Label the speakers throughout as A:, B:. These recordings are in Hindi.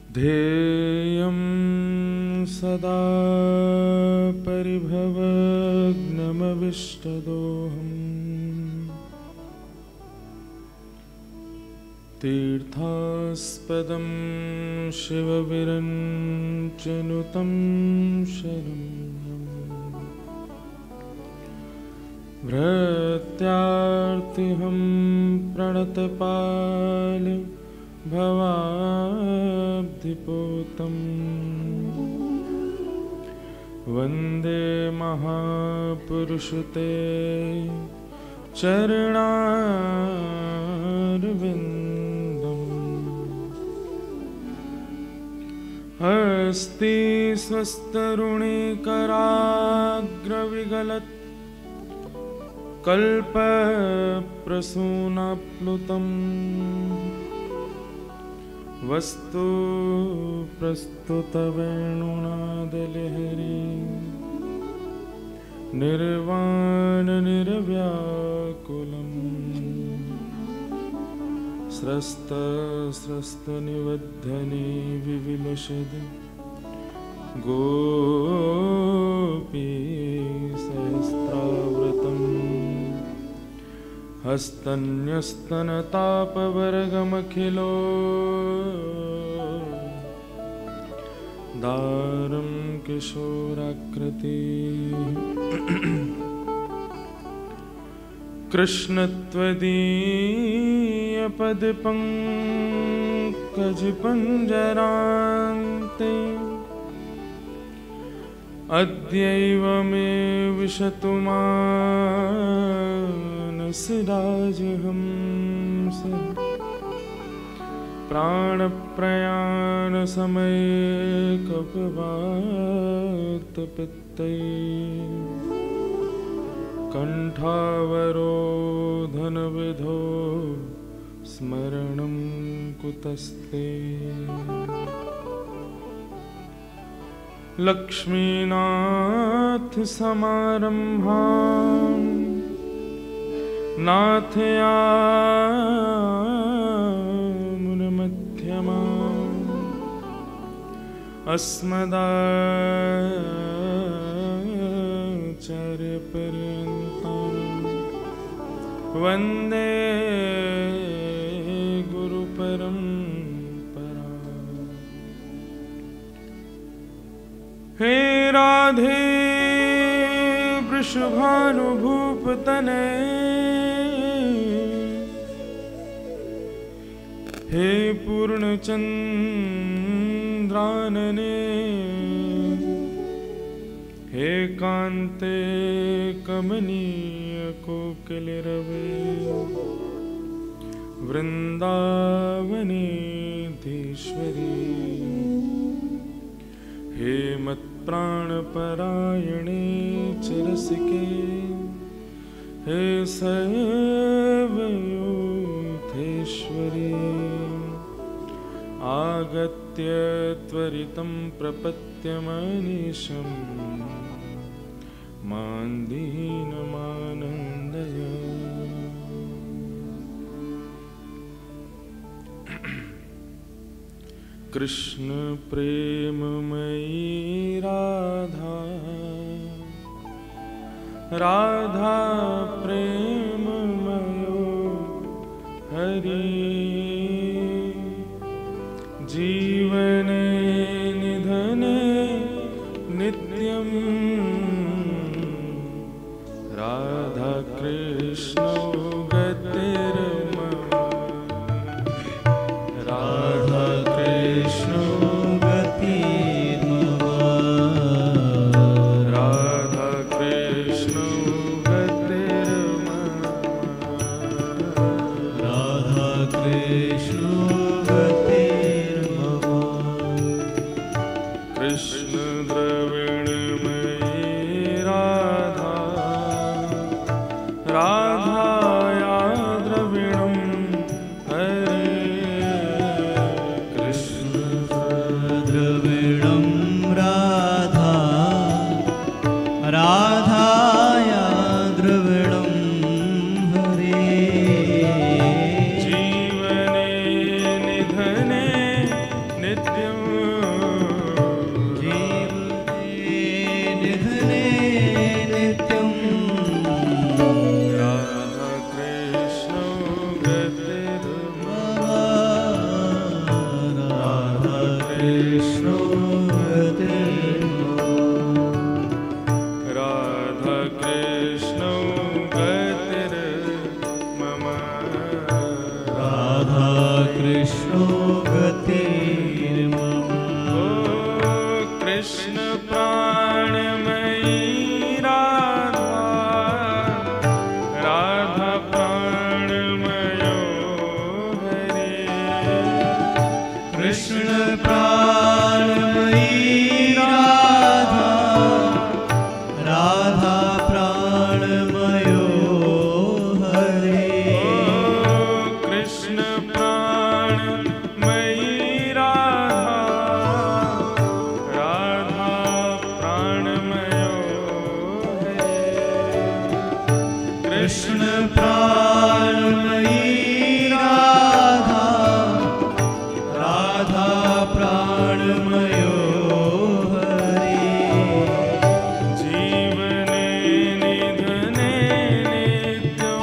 A: ध्येयं सदा परिभवग्नमविष्टदोहम् तीर्थास्पदं शिवविरञ्चनुतं शरण्यम् भृत्यार्तिहं प्रणतपाल भवाब्धिपोतम् वन्दे महापुरुषते चरणारविन्दम् हस्ति स्वस्तरुणीकराग्रविगलत् कल्पप्रसूनाप्लुतम् वस्तु प्रस्तुतवेणुनादलहरी निर्वाणनिर्व्याकुलम् स्रस्तनिवद्धने विविलसद् गोपीसहस्रावृतम् हस्तन्यस्तनतापवर्गमखिलो दारुं किशोराकृति कृष्णत्वदीयपदपङ्कजपञ्जरान्ते अद्यैव मे विशतु मानसराजहंस प्राणप्रयाणसमये कपवातपित्तैः कण्ठावरोधनविधो स्मरणं कुतस्ते लक्ष्मीनाथसमारम्भां नाथयामुनमध्यमाम् अस्मदाचार्यपर्यन्तां वन्दे गुरुपरम्परा। हे राधे वृषभानुभूपतने हे पूर्णचन्द्रानने हे कान्ते कमनीय कोकिलरवे वृन्दावनेधीश्वरी हे मत्प्राणपरायणे चिरसिके हे सर्वयोधेश्वरी आगत्य त्वरितं प्रपत्य मनीषं मां दीनमानन्दय। कृष्ण प्रेममयी राधा राधा प्रेममयो हरि जीवने निधने नित्यं राधा कृष्ण गतिर्मम राधा कृष्ण गतिर्मम राधा कृष्ण गतिर्मम राधा कृष्ण कृष्ण द्रविणमयी राधा राधाया द्रविणं हरे कृष्ण
B: द्रविणं राधा राधाया द्रविणं हरे
A: जीवने निधने नित्यं
B: कृष्णो
A: राधा कृष्णो गतिर्मम
B: राधा कृष्णो गतिर्मम
A: कृष्ण प्राणमयी राधा राधा प्राणमयो हरे
B: कृष्ण प्राणमयी राधा राधा प्राणमयो हरे
A: कृष्ण प्राणमयी राधा राधा प्राणमयो हरे
B: कृष्ण प्राणमयी राधा राधा प्राणमयो हरे
A: जीवने निधने नित्यो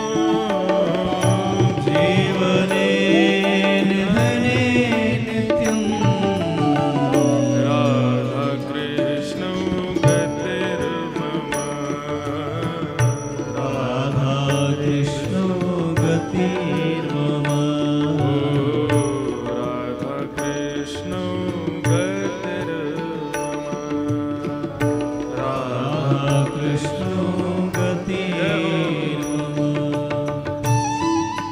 B: जीवने निधने नित्यं
A: राधा कृष्णो गतिर्मम
B: राधा कृष्णो गतिर्मम
A: राधा कृष्णो गतिर्मम
B: राधा कृष्णो गतिर्मम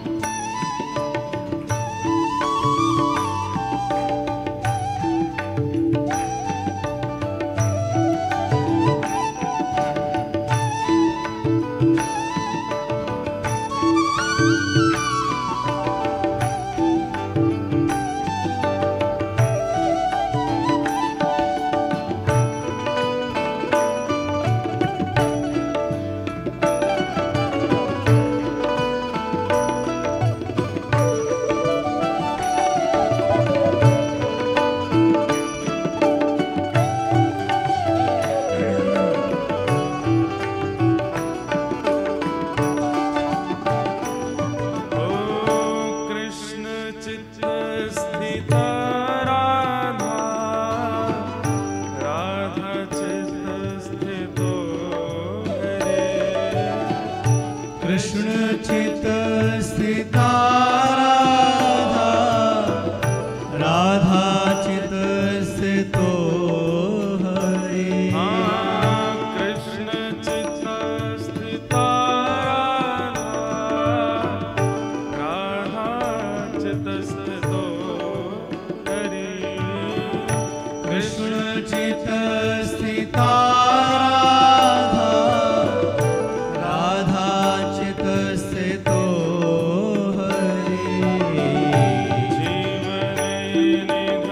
A: कृष्ण चित्त स्थिता राधा राधा चित्त स्थितो हरे
B: कृष्ण चित्त स्थिता राधा राधा चित्त स्थितो हरे
A: कृष्ण चित्त स्थिता राधा चित्त स्थितो हरे
B: कृष्ण चित्त स्थिता राधा राधा चित्त स्थितो हरे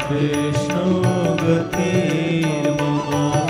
B: कृष्ण गतिर्मम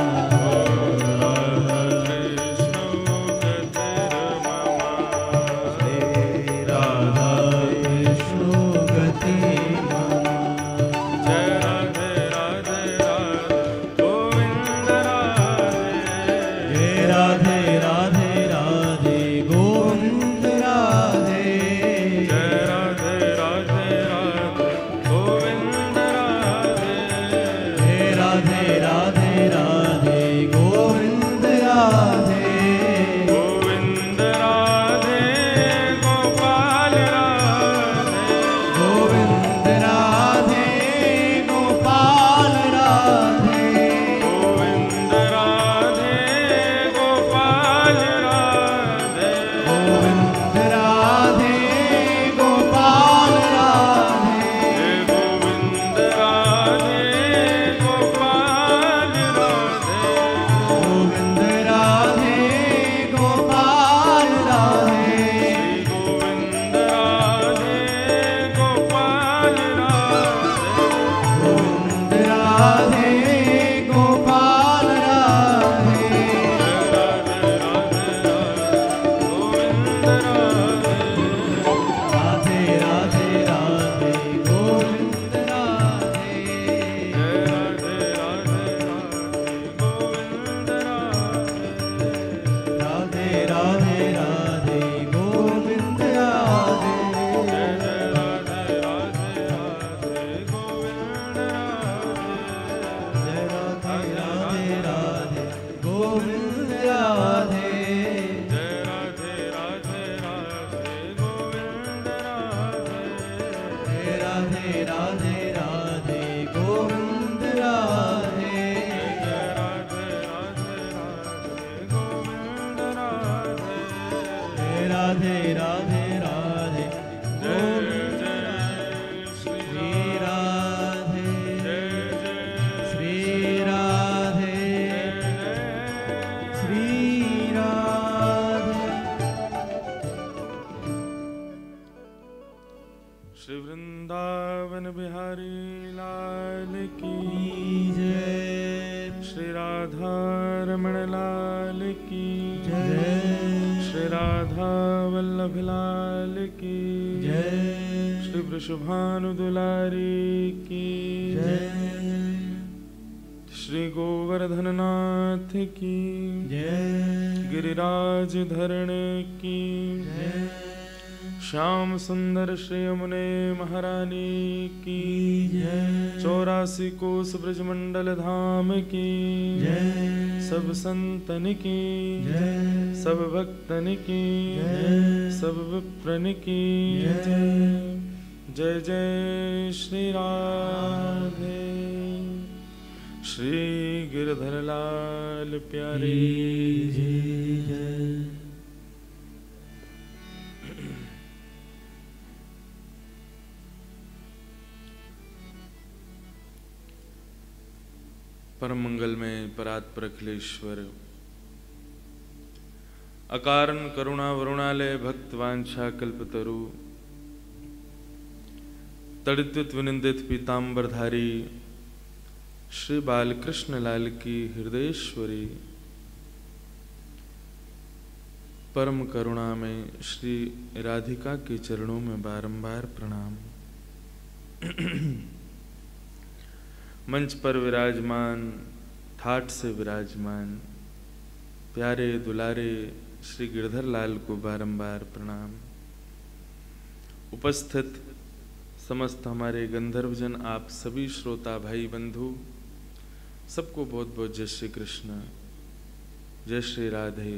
A: शुभानु दुलारी की जय। श्री गोवर्धन नाथ की जय। गिरिराज धरण की जय। श्याम सुंदर श्री यमुने महारानी की जय। 84 कोस ब्रजमंडल धाम की जय। सब संतन की जय। सब भक्तन की जय। सब विप्रन की जय। जय जय श्री राधे। श्री गिरधर लाल प्यारे जय। परम मंगल में परात्पर अखिलेश्वर अकारण करुणा वरुणालय भक्त वांछा कल्पतरु तड़ित विनिंदित पीताम्बरधारी श्री बालकृष्ण लाल की हृदयेश्वरी परम करुणा में श्री राधिका के चरणों में बारंबार प्रणाम। मंच पर विराजमान, ठाठ से विराजमान प्यारे दुलारे श्री गिरधर लाल को बारंबार प्रणाम। उपस्थित समस्त हमारे गंधर्वजन, आप सभी श्रोता भाई बंधु, सबको बहुत बहुत जय श्री कृष्ण, जय श्री राधे।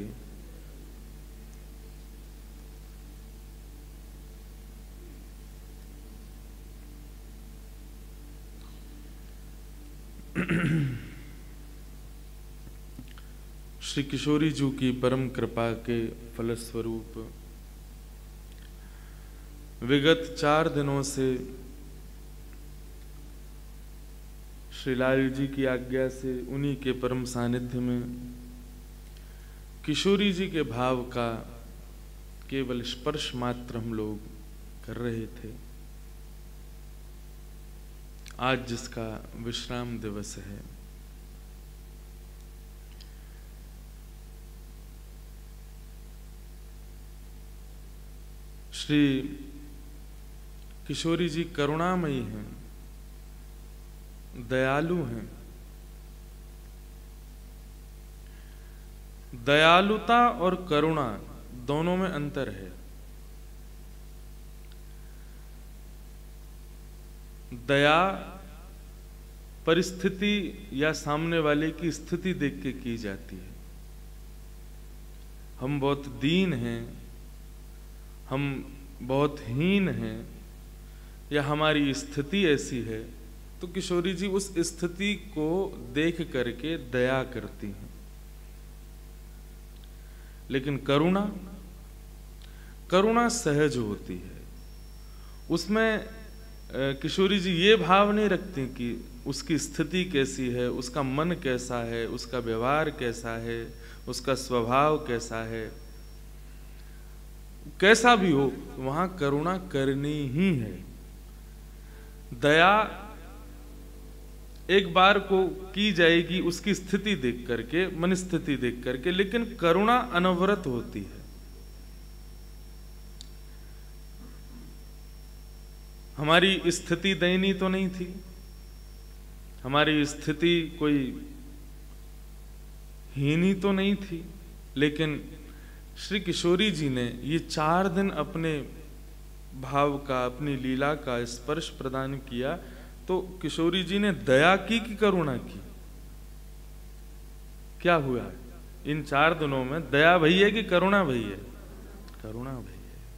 A: श्री किशोरी जी की परम कृपा के फलस्वरूप विगत 4 दिनों से श्री लाल जी की आज्ञा से उन्हीं के परम सानिध्य में किशोरी जी के भाव का केवल स्पर्श मात्र हम लोग कर रहे थे। आज जिसका विश्राम दिवस है, श्री किशोरी जी करुणामयी हैं, दयालु हैं। दयालुता और करुणा दोनों में अंतर है। दया परिस्थिति या सामने वाले की स्थिति देख के की जाती है। हम बहुत दीन हैं, हम बहुत हीन हैं, या हमारी स्थिति ऐसी है, तो किशोरी जी उस स्थिति को देख करके दया करती हैं। लेकिन करुणा सहज होती है। उसमें किशोरी जी ये भाव नहीं रखती कि उसकी स्थिति कैसी है, उसका मन कैसा है, उसका व्यवहार कैसा है, उसका स्वभाव कैसा है। कैसा भी हो, वहां करुणा करनी ही है। दया एक बार को की जाएगी उसकी स्थिति देख करके, मन स्थिति देख करके, लेकिन करुणा अनवरत होती है। हमारी स्थिति दयनीय तो नहीं थी, हमारी स्थिति कोई हीनी तो नहीं थी, लेकिन श्री किशोरी जी ने ये 4 दिन अपने भाव का, अपनी लीला का स्पर्श प्रदान किया, तो किशोरी जी ने दया की कि करुणा की? क्या हुआ इन 4 दिनों में? दया भई है कि करुणा भई है? करुणा भई है।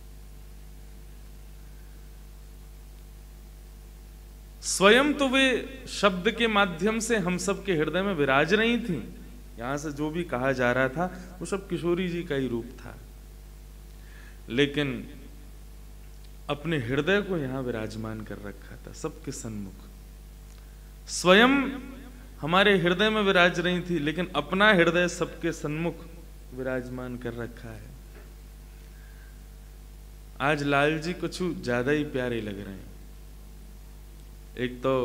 A: स्वयं तो वे शब्द के माध्यम से हम सब के हृदय में विराज रही थी। यहां से जो भी कहा जा रहा था वो सब किशोरी जी का ही रूप था, लेकिन अपने हृदय को यहां विराजमान कर रखा था सबके सन्मुख। स्वयं हमारे हृदय में विराज रही थी, लेकिन अपना हृदय सबके सन्मुख विराजमान कर रखा है। आज लाल जी कुछ ज्यादा ही प्यारे लग रहे हैं। एक तो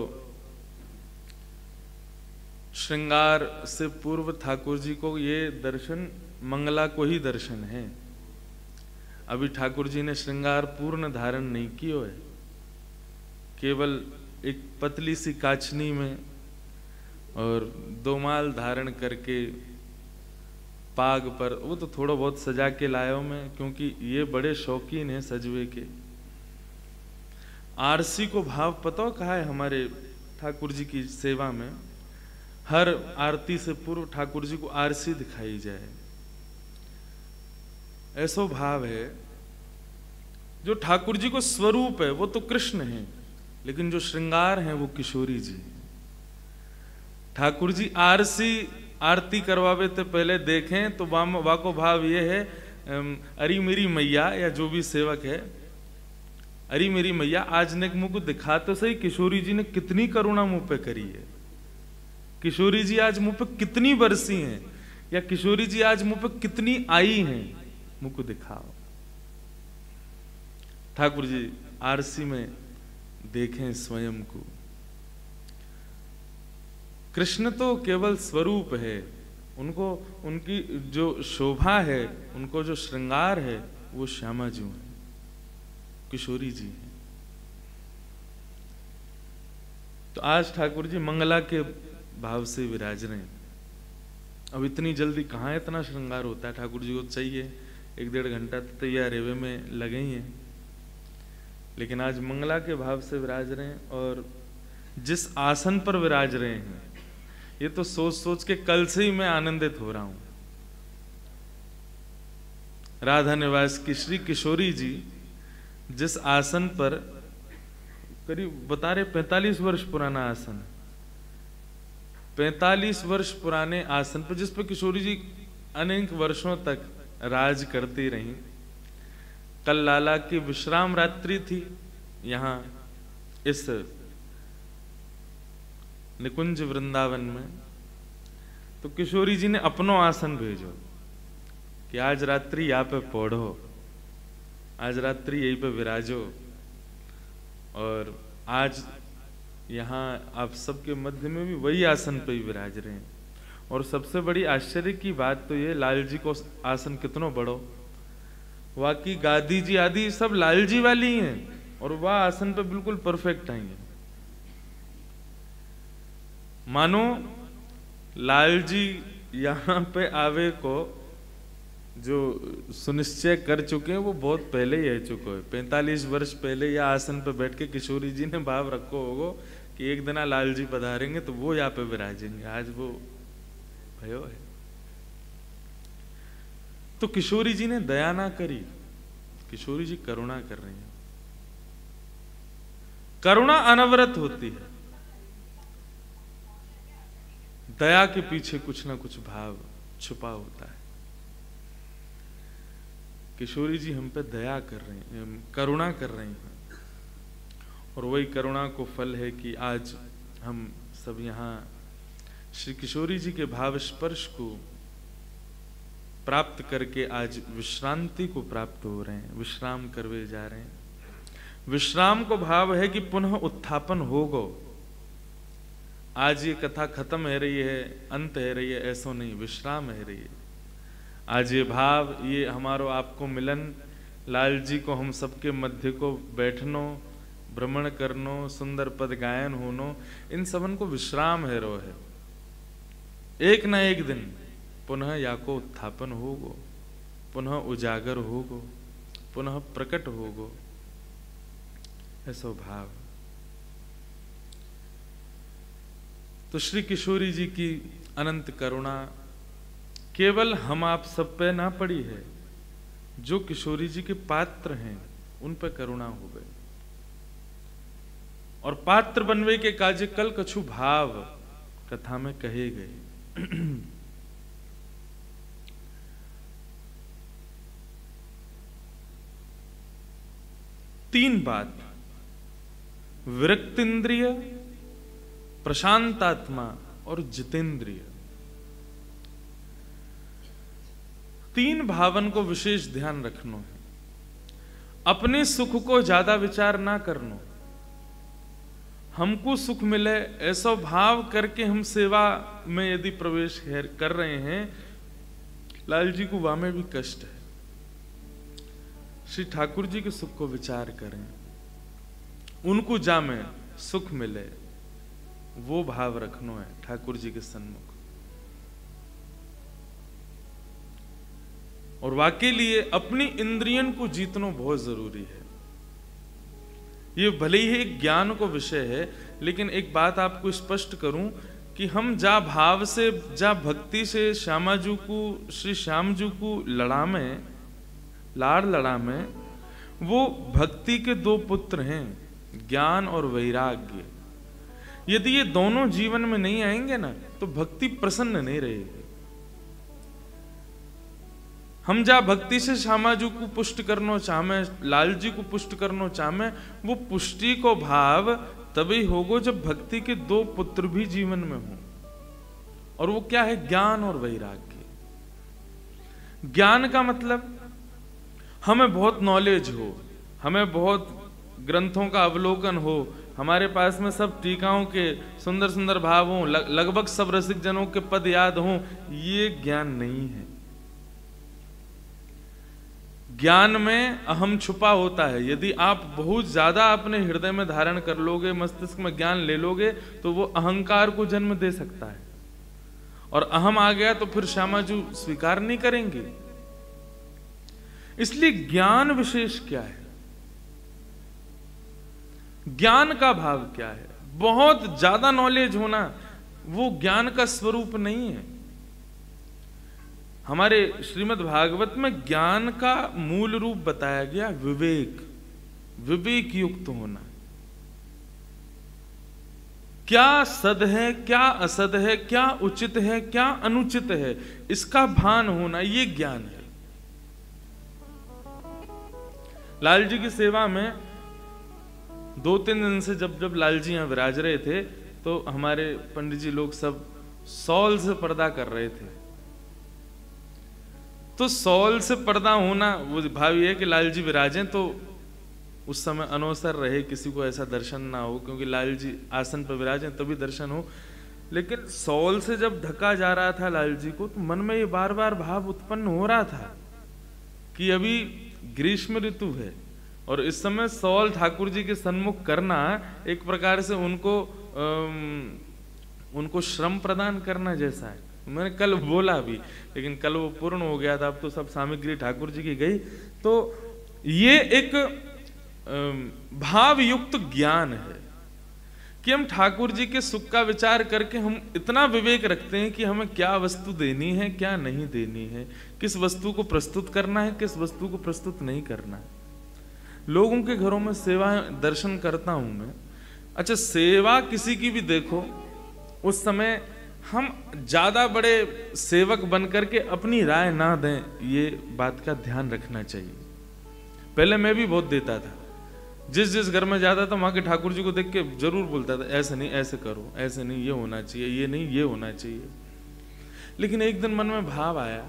A: श्रृंगार से पूर्व ठाकुर जी को ये दर्शन मंगला को ही दर्शन है। अभी ठाकुर जी ने श्रृंगार पूर्ण धारण नहीं किया है, केवल एक पतली सी काछनी में और 2 माल धारण करके पाग पर, वो तो थोड़ा बहुत सजा के लायो मैं, क्योंकि ये बड़े शौकीन हैं सजवे के। आरसी को भाव पता कहा है हमारे ठाकुर जी की सेवा में, हर आरती से पूर्व ठाकुर जी को आरसी दिखाई जाए। ऐसा भाव है जो ठाकुर जी को स्वरूप है वो तो कृष्ण है, लेकिन जो श्रृंगार है वो किशोरी जी। ठाकुर जी आरती करवावे तो पहले देखें तो वाको भाव ये है, अरी मेरी मैया या जो भी सेवक है, अरे मेरी मैया आज ने मुंह को दिखा तो सही किशोरी जी ने कितनी करुणा मुंह पे करी है। किशोरी जी आज मुंह पे कितनी बरसी हैं, या किशोरी जी आज मुंह पे कितनी आई हैं, मुंह को दिखाओ। ठाकुर जी आरसी में देखें स्वयं को। कृष्ण तो केवल स्वरूप है, उनको उनकी जो शोभा है, उनको जो श्रृंगार है वो श्यामा जी है, किशोरी जी हैं। तो आज ठाकुर जी मंगला के भाव से विराज रहे हैं। अब इतनी जल्दी कहाँ इतना श्रृंगार होता है, ठाकुर जी को चाहिए 1-1.5 घंटा तो तैयार रेवे में लगे ही हैं, लेकिन आज मंगला के भाव से विराज रहे हैं। और जिस आसन पर विराज रहे हैं, ये तो सोच सोच के कल से ही मैं आनंदित हो रहा हूं। राधा निवास की श्री किशोरी जी जिस आसन पर, करीब बता रहे 45 वर्ष पुराना आसन, 45 वर्ष पुराने आसन पर, जिस पर किशोरी जी अनेक वर्षों तक राज करती रहीं। कल लाला की विश्राम रात्रि थी यहाँ इस निकुंज वृंदावन में, तो किशोरी जी ने अपनो आसन भेजो कि आज रात्रि यहाँ पे पौढ़ो, आज रात्रि यहीं पे विराजो, और आज यहाँ आप सबके मध्य में भी वही आसन पे ही विराज रहे हैं। और सबसे बड़ी आश्चर्य की बात तो ये, लाल जी को आसन कितनो बड़ो, वाकई गादी जी आदि सब लाल जी वाली हैं और वह आसन पे बिल्कुल परफेक्ट आएंगे। मानो लाल जी यहाँ पे आवे को जो सुनिश्चय कर चुके हैं वो बहुत पहले ही आ चुको है। 45 वर्ष पहले यह आसन पे बैठ के किशोरी जी ने भाव रखो होगो कि एक दिन लाल जी पधारेंगे तो वो यहाँ पे विराजेंगे। आज वो भयो है। तो किशोरी जी ने दया ना करी, किशोरी जी करुणा कर रही हैं। करुणा अनवरत होती है, दया के पीछे कुछ ना कुछ भाव छुपा होता है। किशोरी जी हम पे दया कर रही हैं, करुणा कर रही हैं, और वही करुणा को फल है कि आज हम सब यहाँ श्री किशोरी जी के भाव स्पर्श को प्राप्त करके आज विश्रांति को प्राप्त हो रहे हैं, विश्राम करवे जा रहे हैं। विश्राम को भाव है कि पुनः उत्थापन होगो। आज ये कथा खत्म है रही है, अंत है रही है, ऐसा नहीं, विश्राम है रही है। आज ये भाव, ये हमारो आपको मिलन, लाल जी को हम सबके मध्य को बैठनो, भ्रमण करनो, सुंदर पद गायन होनो, इन सबन को विश्राम है रो है। एक न एक दिन पुनः या को उत्थापन होगो, पुनः उजागर होगो, पुनः प्रकट होगो, ऐसा भाव। तो श्री किशोरी जी की अनंत करुणा केवल हम आप सब पे ना पड़ी है, जो किशोरी जी के पात्र हैं उन पे करुणा हो गई। और पात्र बनवे के काजे कल कछु भाव कथा में कहे गए। तीन बात, विरक्तिंद्रिय, प्रशांतात्मा और जितेंद्रिय, तीन भावन को विशेष ध्यान रखनो है। अपने सुख को ज्यादा विचार ना करनो, हमको सुख मिले ऐसा भाव करके हम सेवा में यदि प्रवेश कर रहे हैं, लाल जी को वामे भी कष्ट है। श्री ठाकुर जी के सुख को विचार करें, उनको जामे सुख मिले, वो भाव रखनो है ठाकुर जी के सन्मुख। और वाकई लिए अपनी इंद्रियन को जीतना बहुत जरूरी है। ये भले ही एक ज्ञान को विषय है, लेकिन एक बात आपको स्पष्ट करूं कि हम जा भाव से, जा भक्ति से श्यामाजू को, श्री श्यामजू को लाड़ लड़ा में, वो भक्ति के दो पुत्र हैं, ज्ञान और वैराग्य। यदि ये दोनों जीवन में नहीं आएंगे ना, तो भक्ति प्रसन्न नहीं रहेगी। हम जा भक्ति से श्यामाजू को पुष्ट करना चाहे, लाल जी को पुष्ट करना चाहे, वो पुष्टि को भाव तभी होगो जब भक्ति के दो पुत्र भी जीवन में हो। और वो क्या है? ज्ञान और वैराग्य। ज्ञान का मतलब हमें बहुत नॉलेज हो, हमें बहुत ग्रंथों का अवलोकन हो, हमारे पास में सब टीकाओं के सुंदर सुंदर भाव हों, लगभग सब रसिक जनों के पद याद हों, ये ज्ञान नहीं है। ज्ञान में अहम छुपा होता है। यदि आप बहुत ज्यादा अपने हृदय में धारण कर लोगे, मस्तिष्क में ज्ञान ले लोगे, तो वो अहंकार को जन्म दे सकता है, और अहम आ गया तो फिर श्यामाजू स्वीकार नहीं करेंगे। इसलिए ज्ञान विशेष क्या है, ज्ञान का भाव क्या है? बहुत ज्यादा नॉलेज होना वो ज्ञान का स्वरूप नहीं है। हमारे श्रीमद् भागवत में ज्ञान का मूल रूप बताया गया विवेक, विवेक युक्त होना। क्या सद है, क्या असद है, क्या उचित है, क्या अनुचित है, इसका भान होना, ये ज्ञान है। लाल जी की सेवा में 2-3 दिन से जब लाल जी यहां विराज रहे थे, तो हमारे पंडित जी लोग सब सौल से पर्दा कर रहे थे। तो सौल से पर्दा होना, वो भाव ये है कि लाल जी विराजें तो उस समय अनवसर रहे, किसी को ऐसा दर्शन ना हो, क्योंकि लाल जी आसन पर विराजे तभी दर्शन हो। लेकिन सौल से जब ढका जा रहा था लाल जी को, तो मन में ये बार बार भाव उत्पन्न हो रहा था कि अभी ग्रीष्म ऋतु है और इस समय सौल ठाकुर जी के सन्मुख करना एक प्रकार से उनको श्रम प्रदान करना जैसा है। मैंने कल बोला भी, लेकिन कल वो पूर्ण हो गया था, अब तो सब सामग्री ठाकुर जी की गई। तो ये एक भाव युक्त ज्ञान है कि हम ठाकुर जी के सुख का विचार करके हम इतना विवेक रखते हैं कि हमें क्या वस्तु देनी है, क्या नहीं देनी है, किस वस्तु को प्रस्तुत करना है, किस वस्तु को प्रस्तुत नहीं करना है। लोगों के घरों में सेवा दर्शन करता हूं मैं। अच्छा, सेवा किसी की भी देखो, उस समय हम ज्यादा बड़े सेवक बन करके अपनी राय ना दें, ये बात का ध्यान रखना चाहिए। पहले मैं भी बहुत देता था, जिस घर में जाता था वहां के ठाकुर जी को देख के जरूर बोलता था ऐसे नहीं, ऐसे करो, ऐसे नहीं, ये होना चाहिए, ये नहीं, ये होना चाहिए। लेकिन एक दिन मन में भाव आया,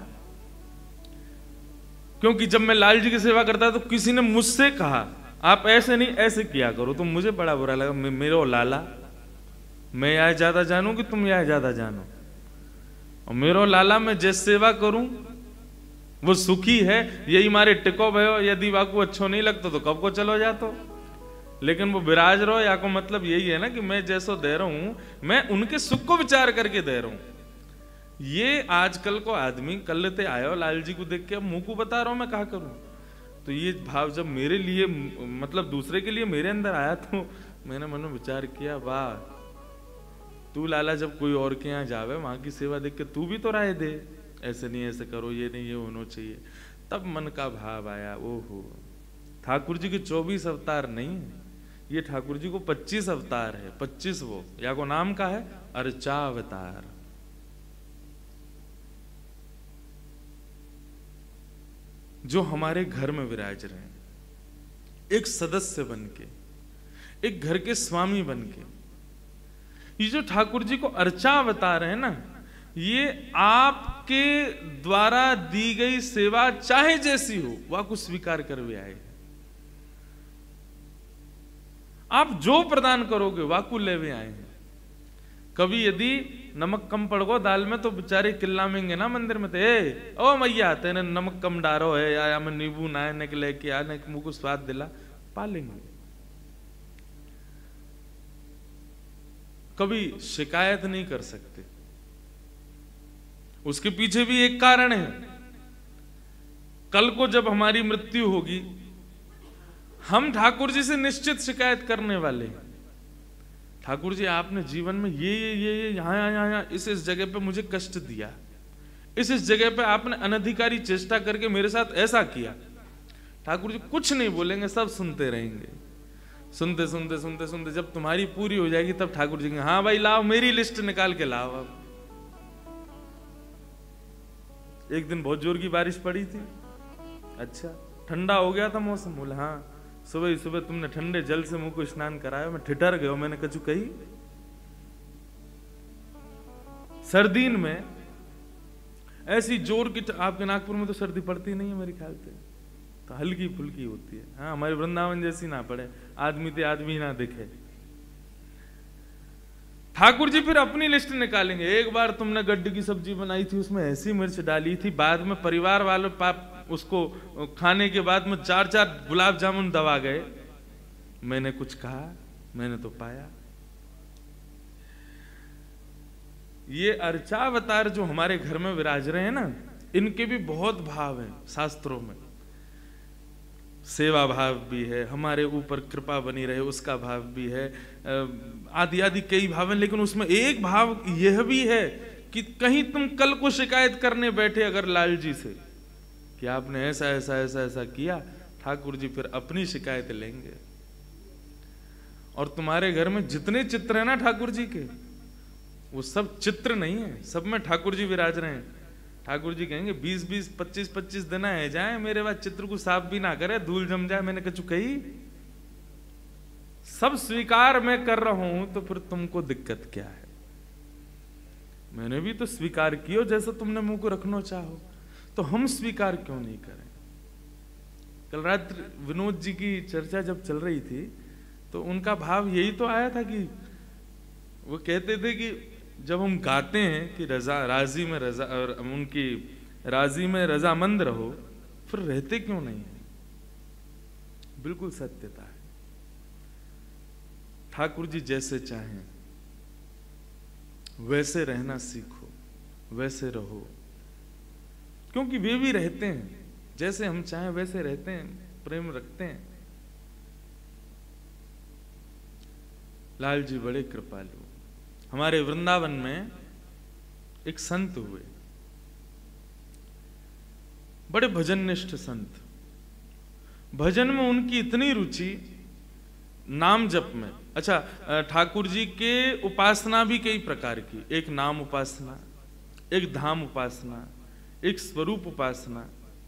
A: क्योंकि जब मैं लाल जी की सेवा करता तो किसी ने मुझसे कहा आप ऐसे नहीं ऐसे किया करो, तो मुझे बड़ा बुरा लगा। मेरे लाला, मैं यह ज्यादा जानू कि तुम यह ज्यादा जानो, और मेरो लाला मैं जिस सेवा करूं वो सुखी है, यही मारे टिको भयो, यदि वाकू अच्छो नहीं लगता तो कब को चलो जातो। लेकिन वो विराज रहो या को मतलब यही है ना कि मैं जैसो दे रहा हूं, मैं उनके सुख को विचार करके दे रहा हूं। ये आजकल को आदमी कल लेते आयो लाल जी को देख के, अब मुंह को बता रहा हूं मैं क्या करूं। तो ये भाव जब मेरे लिए मतलब दूसरे के लिए मेरे अंदर आया, तो मैंने मन में विचार किया, वाह तू लाला जब कोई और के यहाँ जावे, वहां की सेवा देख के तू भी तो राय दे, ऐसे नहीं ऐसे करो, ये नहीं ये होना चाहिए। तब मन का भाव आया, ओहो ठाकुर जी के 24 अवतार नहीं है, ये ठाकुर जी को 25 अवतार है, 25 वो या को नाम का है अर्चावतार। जो हमारे घर में विराज रहे हैं, एक सदस्य बनके, एक घर के स्वामी बनके। ये जो ठाकुर जी को अर्चा अवतार है ना, ये आपके द्वारा दी गई सेवा चाहे जैसी हो वह को स्वीकार कर भी आए। आप जो प्रदान करोगे वह को ले भी आए हैं। कभी यदि नमक कम पड़ गो दाल में तो बेचारे चिल्लामेंगे ना मंदिर में, ए ओ मैया तेने नमक कम डारो है, या मैं नींबू ना निकले के आ मुंह को स्वाद दिला, पालेंगे। कभी शिकायत नहीं कर सकते, उसके पीछे भी एक कारण है। कल को जब हमारी मृत्यु होगी, हम ठाकुर जी से निश्चित शिकायत करने वाले हैं। ठाकुर जी आपने जीवन में ये यहाँ इस जगह पे मुझे कष्ट दिया, इस जगह पे आपने अनधिकारी चेष्टा करके मेरे साथ ऐसा किया। ठाकुर जी कुछ नहीं बोलेंगे, सब सुनते रहेंगे। सुनते सुनते सुनते सुनते जब तुम्हारी पूरी हो जाएगी तब ठाकुर जी कहेंगे हाँ भाई लाओ, मेरी लिस्ट निकाल के लाओ। अब एक दिन बहुत जोर की बारिश पड़ी थी, अच्छा ठंडा हो गया था मौसम, बोले हाँ सुबह ही सुबह तुमने ठंडे जल से मुंह को स्नान कराया। मैं ठिठर गया, मैंने कछु कही। सर्दीन में ऐसी जोर की, आपके नागपुर में तो सर्दी पड़ती नहीं है मेरे ख्याल से, तो हल्की फुल्की होती है। हाँ हमारे वृंदावन जैसी ना पड़े, आदमी ते आदमी ना दिखे। ठाकुर जी फिर अपनी लिस्ट निकालेंगे। एक बार तुमने गड्ढे की सब्जी बनाई थी, उसमें ऐसी मिर्च डाली थी, बाद में परिवार वालों पाप उसको खाने के बाद में 4-4 गुलाब जामुन दबा गए। मैंने कुछ कहा, मैंने तो पाया। ये अर्चावतार जो हमारे घर में विराज रहे हैं ना, इनके भी बहुत भाव है शास्त्रों में। सेवा भाव भी है, हमारे ऊपर कृपा बनी रहे उसका भाव भी है, आदि आदि कई भाव हैं। लेकिन उसमें एक भाव यह भी है कि कहीं तुम कल को शिकायत करने बैठे अगर लाल जी से कि आपने ऐसा ऐसा ऐसा ऐसा किया, ठाकुर जी फिर अपनी शिकायत लेंगे। और तुम्हारे घर में जितने चित्र है ना ठाकुर जी के, वो सब चित्र नहीं है, सब में ठाकुर जी विराज रहे हैं। ठाकुर जी कहेंगे 20-20, 25-25 दिन है जाए, मेरे बाद चित्र को साफ भी ना करे, धूल जम जाए। मैंने कछु कही? सब स्वीकार मैं कर रहा हूं, तो फिर तुमको दिक्कत क्या है? मैंने भी तो स्वीकार किया जैसा तुमने मुंह को रखना चाहो, तो हम स्वीकार क्यों नहीं करें? कल रात्रि विनोद जी की चर्चा जब चल रही थी तो उनका भाव यही तो आया था कि वो कहते थे कि जब हम गाते हैं कि राजी में रजा और उनकी राजी में रजामंद रहो, फिर रहते क्यों नहीं है? बिल्कुल सत्यता है। ठाकुर जी जैसे चाहें वैसे रहना सीखो, वैसे रहो, क्योंकि वे भी रहते हैं जैसे हम चाहें वैसे रहते हैं, प्रेम रखते हैं। लाल जी बड़े कृपालु। हमारे वृंदावन में एक संत हुए, बड़े भजननिष्ठ संत। भजन में उनकी इतनी रुचि, नाम जप में। अच्छा, ठाकुर जी के उपासना भी कई प्रकार की, एक नाम उपासना, एक धाम उपासना, एक स्वरूप उपासना,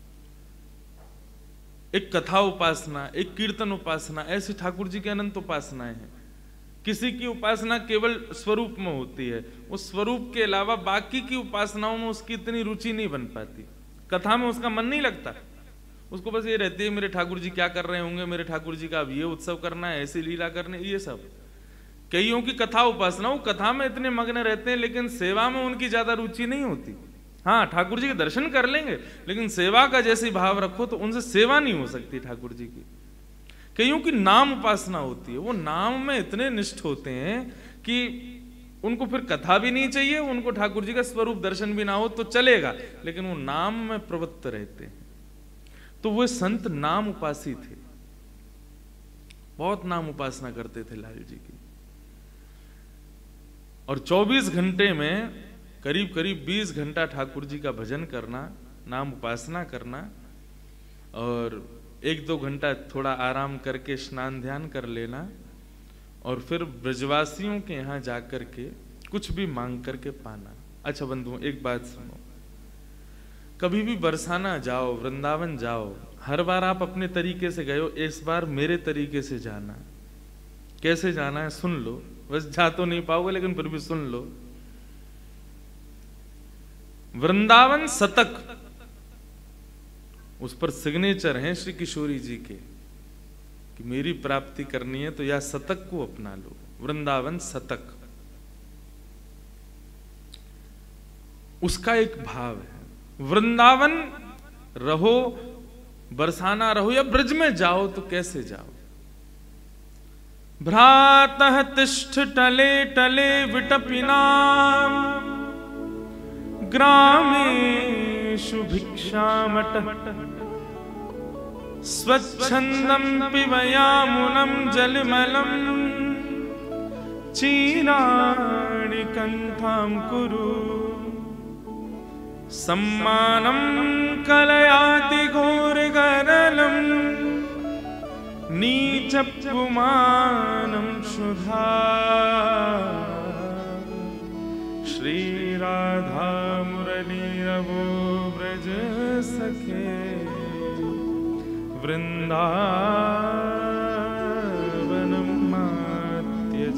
A: एक कथा उपासना, एक कीर्तन उपासना, ऐसी ठाकुर जी की अनंत उपासनाएं हैं। किसी की उपासना केवल स्वरूप में होती है, उस स्वरूप के अलावा बाकी की उपासनाओं में उसकी इतनी रुचि नहीं बन पाती, कथा में उसका मन नहीं लगता। उसको बस ये रहती है मेरे ठाकुर जी क्या कर रहे होंगे, मेरे ठाकुर जी का अब ये उत्सव करना है, ऐसी लीला करनी, ये सब। कईयों की कथा उपासना, वो कथा में इतने मग्न रहते हैं लेकिन सेवा में उनकी ज्यादा रुचि नहीं होती। हाँ, ठाकुर जी के दर्शन कर लेंगे लेकिन सेवा का जैसे भाव रखो तो उनसे सेवा नहीं हो सकती ठाकुर जी की। कईयों की नाम उपासना होती है, वो नाम में इतने निष्ठ होते हैं कि उनको फिर कथा भी नहीं चाहिए, उनको ठाकुर जी का स्वरूप दर्शन भी ना हो तो चलेगा, लेकिन वो नाम में प्रवृत्त रहते हैं। तो वो संत नाम उपासी थे, बहुत नाम उपासना करते थे लाल जी की। और 24 घंटे में करीब करीब 20 घंटा ठाकुर जी का भजन करना, नाम उपासना करना, और 1-2 घंटा थोड़ा आराम करके स्नान ध्यान कर लेना, और फिर ब्रजवासियों के यहाँ जाकर के कुछ भी मांग करके पाना। अच्छा बंधुओं, एक बात सुनो, कभी भी बरसाना जाओ, वृंदावन जाओ, हर बार आप अपने तरीके से गए हो, इस बार मेरे तरीके से जाना। कैसे जाना है सुन लो, बस जा तो नहीं पाओगे लेकिन फिर भी सुन लो। वृंदावन शतक, उस पर सिग्नेचर हैं श्री किशोरी जी के कि मेरी प्राप्ति करनी है तो या शतक को अपना लो, वृंदावन शतक। उसका एक भाव है, वृंदावन रहो, बरसाना रहो या ब्रज में जाओ तो कैसे जाओ। भ्रातः तिष्ठ टले टले विटपिनाम ग्रामेषु भिक्षामटः स्वच्छंदं पिबयामुनं जलमलं चीराणि कंठां कुरु सम्मानं कलयाति घोरगरलं नीचपुमानं शुधा श्री राधा मुरली रवो ब्रज सखे वृंदावनं मात्यज।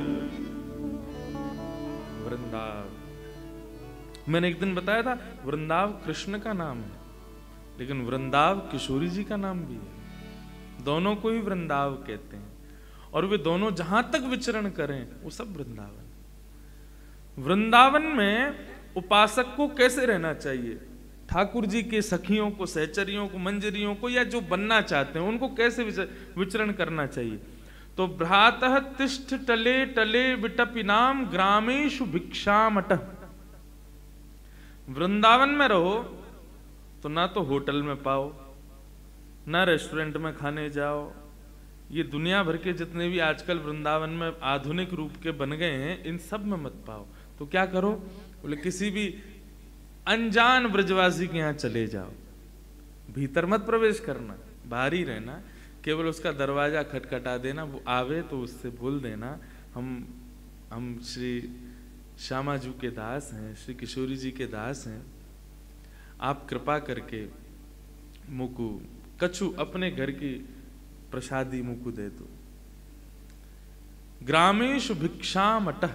A: वृंदावन, मैंने एक दिन बताया था वृंदाव कृष्ण का नाम है, लेकिन वृंदाव किशोरी जी का नाम भी है। दोनों को ही वृंदाव कहते हैं, और वे दोनों जहां तक विचरण करें वो सब वृंदावन। वृंदावन में उपासक को कैसे रहना चाहिए, ठाकुर जी के सखियों को, सहचरियों को, मंजरियों को, या जो बनना चाहते हैं उनको कैसे विचरण करना चाहिए। तो भ्रातः तिष्ठ टले टले विटपिनाम ग्रामेषु भिक्षामटः। वृंदावन में रहो तो ना तो होटल में पाओ, ना रेस्टोरेंट में खाने जाओ। ये दुनिया भर के जितने भी आजकल वृंदावन में आधुनिक रूप के बन गए हैं, इन सब में मत पाओ। तो क्या करो, बोले किसी भी अनजान ब्रजवासी के यहाँ चले जाओ, भीतर मत प्रवेश करना, बाहर ही रहना, केवल उसका दरवाजा खटखटा देना, वो आवे तो उससे बोल देना हम श्री श्यामा जी के दास हैं, श्री किशोरी जी के दास हैं, आप कृपा करके मुकु कछु अपने घर की प्रसादी मुकु दे दो। ग्रामेषु भिक्षामटः।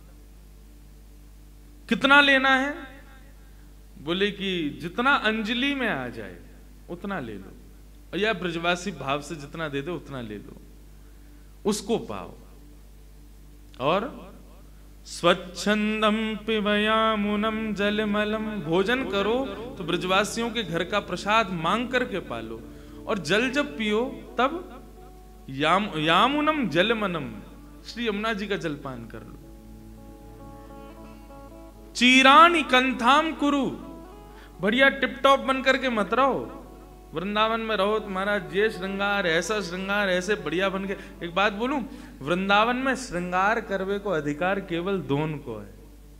A: कितना लेना है, बोले कि जितना अंजलि में आ जाए उतना ले लो। या ब्रजवासी भाव से जितना दे दो उतना ले लो, उसको पाओ। और स्वच्छंदम पिबयामुनम जलमलम, भोजन करो तो ब्रजवासियों के घर का प्रसाद मांग करके पालो, और जल जब पियो तब यामुनम जलमनम, श्री यमुना जी का जलपान कर लो। चीरानी कंथाम कुरु, बढ़िया टिप टॉप बन करके मत रहो, वृंदावन में रहो तुम्हारा ये श्रृंगार, ऐसा श्रृंगार, ऐसे बढ़िया बन के। एक बात बोलूं, वृंदावन में श्रृंगार करवे को अधिकार केवल दोन को है।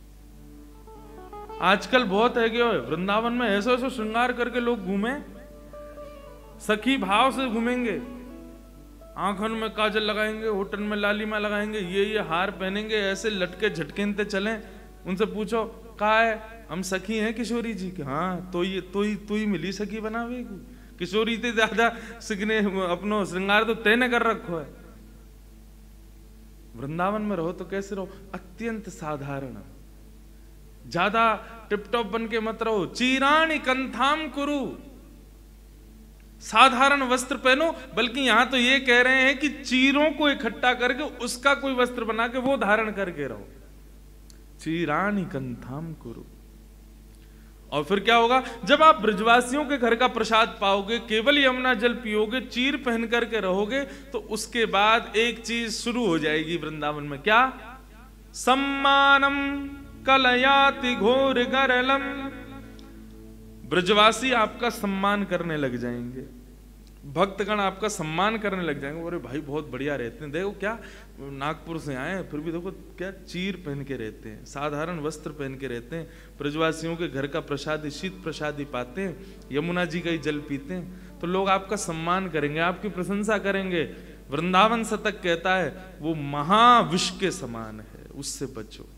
A: आजकल बहुत है कि वृंदावन में ऐसा ऐसा श्रृंगार करके लोग घूमे, सखी भाव से घूमेंगे, आंखों में काजल लगाएंगे, होठन में लालिमा लगाएंगे, ये हार पहनेंगे, ऐसे लटके झटकेंते चलें। उनसे पूछो कहा है, हम सखी हैं किशोरी जी के। हाँ तो ही मिली सखी बनावेगी, किशोरी ते ज्यादा सिखने अपनो श्रृंगार तो तय कर रखो है। वृंदावन में रहो तो कैसे रहो, अत्यंत साधारण, ज्यादा टिपटॉप बन के मत रहो। चीराणी कंथाम कुरु, साधारण वस्त्र पहनो, बल्कि यहां तो ये कह रहे हैं कि चीरों को इकट्ठा करके उसका कोई वस्त्र बना के वो धारण करके रहो। चीराणी कंथाम कुरु। और फिर क्या होगा, जब आप ब्रजवासियों के घर का प्रसाद पाओगे, केवल यमुना जल पियोगे, चीर पहन करके रहोगे, तो उसके बाद एक चीज शुरू हो जाएगी वृंदावन में। क्या? सम्मानम कलयाति घोर गरलम, ब्रजवासी आपका सम्मान करने लग जाएंगे, भक्तगण आपका सम्मान करने लग जाएंगे। अरे भाई बहुत बढ़िया रहते हैं, देखो क्या नागपुर से आए फिर भी देखो क्या चीर पहन के रहते हैं, साधारण वस्त्र पहन के रहते हैं, ब्रजवासियों के घर का प्रसाद, शीत प्रसाद ही पाते हैं, यमुना जी का ही जल पीते हैं, तो लोग आपका सम्मान करेंगे, आपकी प्रशंसा करेंगे। वृंदावन शतक कहता है वो महाविष के समान है, उससे बचो,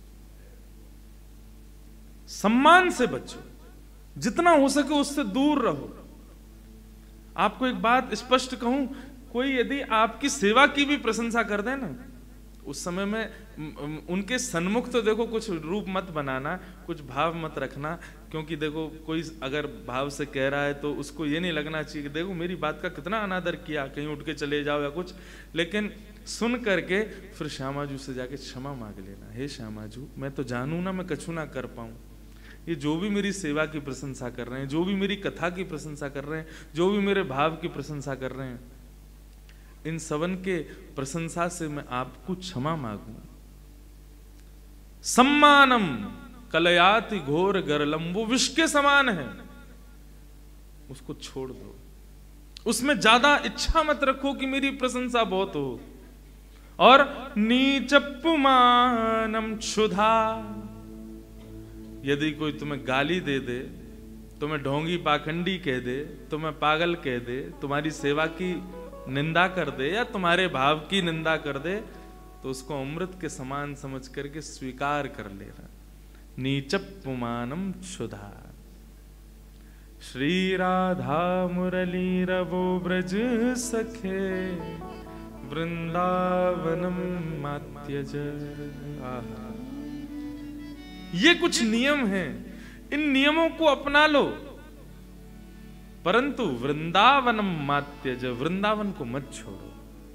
A: सम्मान से बचो, जितना हो सके उससे दूर रहो। आपको एक बात स्पष्ट कहूं, कोई यदि आपकी सेवा की भी प्रशंसा कर दे ना, उस समय में उनके सन्मुख तो देखो कुछ रूप मत बनाना, कुछ भाव मत रखना, क्योंकि देखो कोई अगर भाव से कह रहा है तो उसको ये नहीं लगना चाहिए कि देखो मेरी बात का कितना अनादर किया, कहीं उठ के चले जाओ या कुछ। लेकिन सुन करके फिर श्यामाजू से जाके क्षमा मांग लेना, हे श्यामाजू मैं तो जानू ना मैं कछु ना कर पाऊं, ये जो भी मेरी सेवा की प्रशंसा कर रहे हैं, जो भी मेरी कथा की प्रशंसा कर रहे हैं, जो भी मेरे भाव की प्रशंसा कर रहे हैं, इन सबन के प्रशंसा से मैं आपको क्षमा मांगू। सम्मानम कलयाति घोर गरलम, वो विष के समान है, उसको छोड़ दो, उसमें ज्यादा इच्छा मत रखो कि मेरी प्रशंसा बहुत हो। और नीचपुमानम क्षुधा, यदि कोई तुम्हें गाली दे दे, तुम्हें ढोंगी पाखंडी कह दे, तुम्हें पागल कह दे, तुम्हारी सेवा की निंदा कर दे या तुम्हारे भाव की निंदा कर दे, तो उसको अमृत के समान समझ करके स्वीकार कर लेना। नीचपुमानम क्षुधा। श्री राधा मुरली रवो ब्रज सखे, वृंदावनम मात्यज। आहा, ये कुछ नियम हैं, इन नियमों को अपना लो, परंतु वृंदावनम मात्यज, वृंदावन को मत छोड़ो।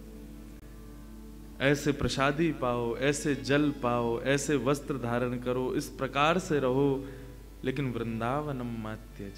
A: ऐसे प्रसादी पाओ, ऐसे जल पाओ, ऐसे वस्त्र धारण करो, इस प्रकार से रहो, लेकिन वृंदावनम मात्यज,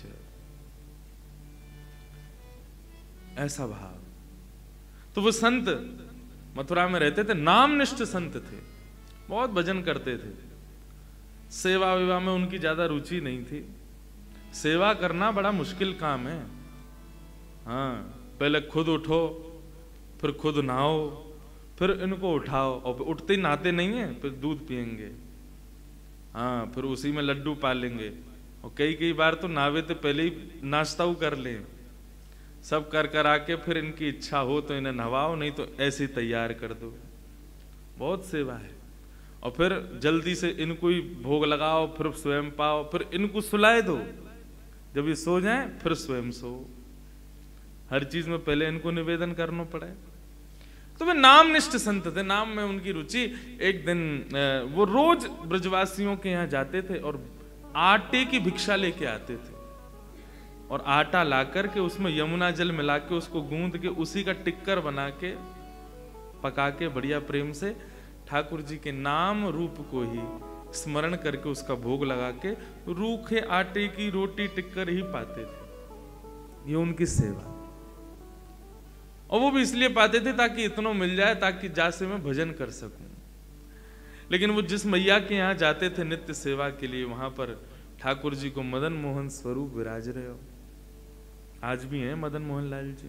A: ऐसा भाव। तो वो संत मथुरा में रहते थे, नामनिष्ठ संत थे, बहुत भजन करते थे, सेवा विवाह में उनकी ज्यादा रुचि नहीं थी। सेवा करना बड़ा मुश्किल काम है। हाँ, पहले खुद उठो, फिर खुद नहाओ, फिर इनको उठाओ, और उठते ही नहाते नहीं है, फिर दूध पिएंगे, हाँ, फिर उसी में लड्डू पालेंगे, और कई बार तो नहावे तो पहले ही नाश्ता कर लें, सब कर आके फिर इनकी इच्छा हो तो इन्हें नहवाओ, नहीं तो ऐसे ही तैयार कर दो। बहुत सेवा है। और फिर जल्दी से इनको ही भोग लगाओ, फिर स्वयं पाओ, फिर इनको सुलाए दो, जब ये सो जाएं फिर स्वयं सो। हर चीज में पहले इनको निवेदन करना पड़े। तो वे नामनिष्ठ संत थे, नाम में उनकी रुचि। एक दिन वो रोज ब्रजवासियों के यहाँ जाते थे और आटे की भिक्षा लेके आते थे। और आटा ला करके उसमें यमुना जल मिला के उसको गूंद के उसी का टिक्कर बना के पका के बढ़िया प्रेम से ठाकुर जी के नाम रूप को ही स्मरण करके उसका भोग लगा के रूखे आटे की रोटी टिक्कर ही पाते थे। ये उनकी सेवा, और वो भी इसलिए पाते थे ताकि इतना मिल जाए ताकि जासे मैं भजन कर सकूं। लेकिन वो जिस मैया के यहाँ जाते थे नित्य सेवा के लिए, वहां पर ठाकुर जी को मदन मोहन स्वरूप विराज रहे हो। आज भी हैं मदन मोहन लाल जी।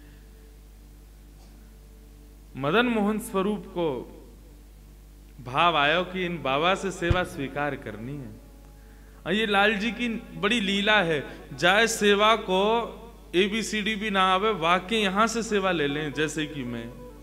A: मदन मोहन स्वरूप को भाव आयो कि इन बाबा से सेवा स्वीकार करनी है। और ये लाल जी की बड़ी लीला है, जाए सेवा को ABCD भी ना आवे, वाकई यहां से सेवा ले लें। जैसे कि मैं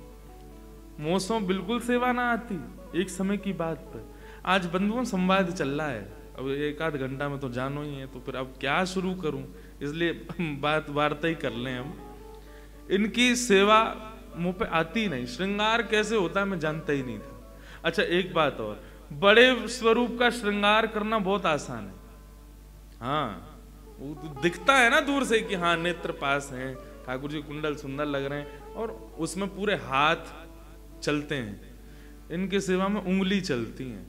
A: मौसम बिल्कुल सेवा ना आती, एक समय की बात पर। आज बंधुओं संवाद चल रहा है, अब एक आध घंटा में तो जानो ही है, तो फिर अब क्या शुरू करूं, इसलिए बात वार्ता ही कर लें हम। इनकी सेवा मुंह पे आती नहीं, श्रृंगार कैसे होता है मैं जानता ही नहीं था। अच्छा एक बात और, बड़े स्वरूप का श्रृंगार करना बहुत आसान है। हाँ वो तो दिखता है ना दूर से कि हाँ नेत्र पास हैं, ठाकुर जी कुंडल सुंदर लग रहे हैं, और उसमें पूरे हाथ चलते हैं। इनके सेवा में उंगली चलती हैं,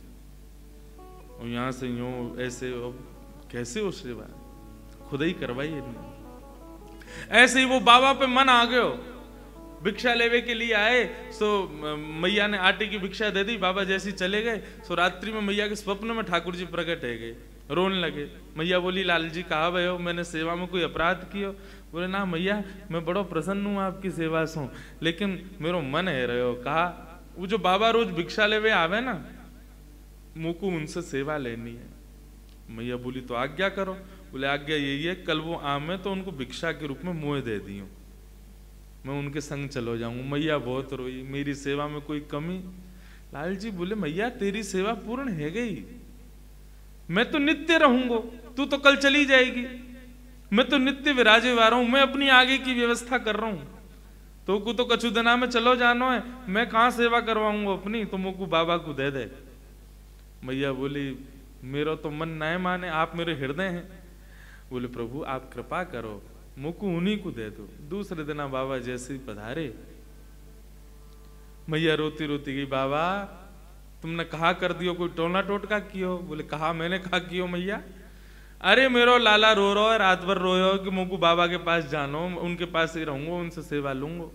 A: और यहां से यूं ऐसे, कैसे हो सेवा, खुद ही करवाई इन्होंने। ऐसे ही वो बाबा पे मन आ गयो, भिक्षा लेवे के लिए आए, सो मैया ने आटे की भिक्षा दे दी, बाबा जैसे चले गए, सो रात्रि में मैया के स्वप्न में ठाकुर जी प्रकट है गए, रोने लगे। मैया बोली लाल जी कहा भय हो, मैंने सेवा में कोई अपराध कियो? बोले ना मैया, मैं बड़ो प्रसन्न हूँ आपकी सेवा से, लेकिन मेरो मन है रहे हो। कहा वो जो बाबा रोज भिक्षा लेवे आवे ना, मुझको उनसे सेवा लेनी है। मैया बोली तो आज्ञा करो। बोले आज्ञा यही है, कल वो आमे तो उनको भिक्षा के रूप में मुँह दे दियो, मैं उनके संग चलो जाऊंगा। मैया बहुत रोई, मेरी सेवा में कोई कमी? लाल जी बोले मैया तेरी सेवा पूर्ण है गई, मैं तो नित्य रहूंगा, तू तो कल चली जाएगी, मैं तो नित्य विराजे वाला हूं, मैं अपनी आगे की व्यवस्था कर रहा हूं, तो को तो कछु दिना में चलो जानो है, मैं कहां सेवा करवाऊंगा अपनी, तो मुझको बाबा को दे दे। मैया बोली मेरा तो मन न माने, आप मेरे हृदय हैं। बोले प्रभु आप कृपा करो, मुझको उन्हीं को दे दो। दूसरे दिन बाबा जैसे ही पधारे, मैया रोती रोती गई, बाबा तुमने कहा कर दियो, कोई टोना टोटका कियो? बोले कहा मैंने कहा कियो मैया? अरे मेरो लाला रो रहा है, रात भर रोयो कि मुझको बाबा के पास जानो, उनके पास ही रहूंगा, उनसे सेवा लूंगा।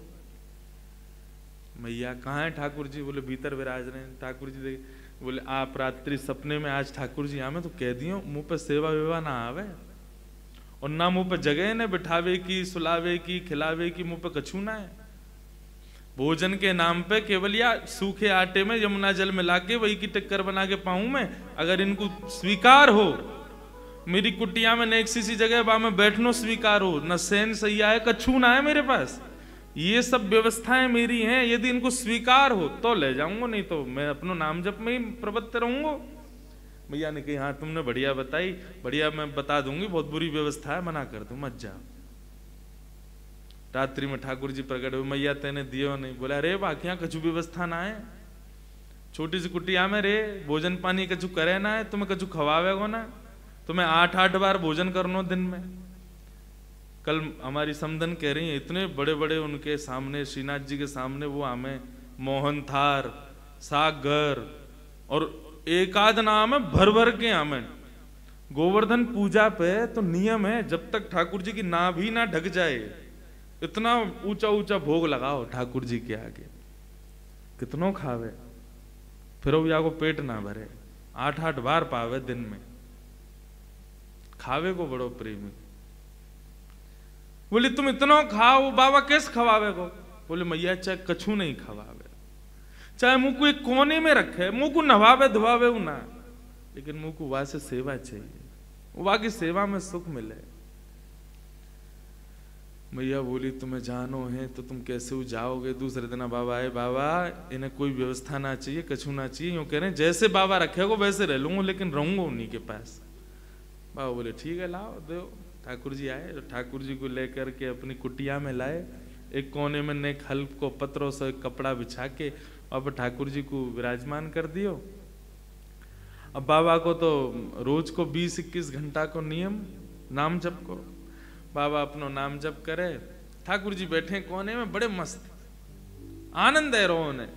A: मैया कहाँ है ठाकुर जी? बोले भीतर विराज रहे हैं। ठाकुर जी देखे, बोले आप रात्रि सपने में आज ठाकुर जी आवे तो कह दियो मुंह पे सेवा वेवा ना आवे, और ना मुंह पे जगह ने बिठावे की, सुलावे की, खिलावे की, मुंह पे कछू ना है। भोजन के नाम पे केवल या सूखे आटे में यमुना जल मिला के वही की टिक्कर बना के पाऊं मैं। अगर इनको स्वीकार हो, मेरी कुटिया में न एक सी जगह बा में बैठनो स्वीकार हो, न सैन सैया है, कछू ना है मेरे पास, ये सब व्यवस्थाएं मेरी हैं, यदि इनको स्वीकार हो तो ले जाऊंगा, नहीं तो मैं अपनो नाम जप में ही प्रवृत्त रहूंगा। मैया ने कही हाँ तुमने बढ़िया बताई, बढ़िया मैं बता दूंगी, बहुत बुरी व्यवस्था है, मना कर दूं, मत जाओ। रात्रि में ठाकुर जी प्रकट हुए, मैया तेने दियो नहीं? बोला अरे बाकियां कछु व्यवस्था ना है, छोटी सी कुटिया में रे, भोजन पानी कछु करे ना है, तुम्हें कछु खवावेगो ना, तुम्हें 8-8 बार भोजन करनो दिन में। कल हमारी समधन कह रही है, इतने बड़े बड़े उनके सामने, श्रीनाथ जी के सामने वो हमें मोहन थार, सागर और एक आध नाम है भर भर के हमें। गोवर्धन पूजा पे तो नियम है, जब तक ठाकुर जी की नाभि ना ढक जाए इतना ऊंचा ऊंचा भोग लगाओ ठाकुर जी के आगे, कितनों खावे, फिर वो या को पेट ना भरे, 8-8 बार पावे दिन में, खावे को बड़ो प्रेमी। बोले तुम इतना खाओ, बाबा कैसे खवावे को? बोले मैया चाहे कछु नहीं खवावे, चाहे मुंह को एक कोने में रखे, मुंह को नवावे धुआवे ना, लेकिन मुंह को वहां से सेवा चाहिए, वहां की सेवा में सुख मिले। मैया बोली तुम्हें जानो है तो तुम कैसे जाओगे? दूसरे दिन बाबा आए, बाबा इन्हें कोई व्यवस्था ना चाहिए, कछु ना चाहिए, यूं कह रहे हैं जैसे बाबा रखेगा वैसे रह लूंगा, लेकिन रहूंगा उन्हीं के पास। बाबा बोले ठीक है लाओ दो। ठाकुर जी आए, ठाकुर जी को लेकर के अपनी कुटिया में लाए, एक कोने में नेक हल्क को पत्रों से कपड़ा बिछा के अब ठाकुर जी को विराजमान कर दियो। अब बाबा को तो रोज को 20-21 घंटा को नियम नाम जप को, बाबा अपनो नाम जप करे, ठाकुर जी बैठे कोने में बड़े मस्त, आनंद है रो ने।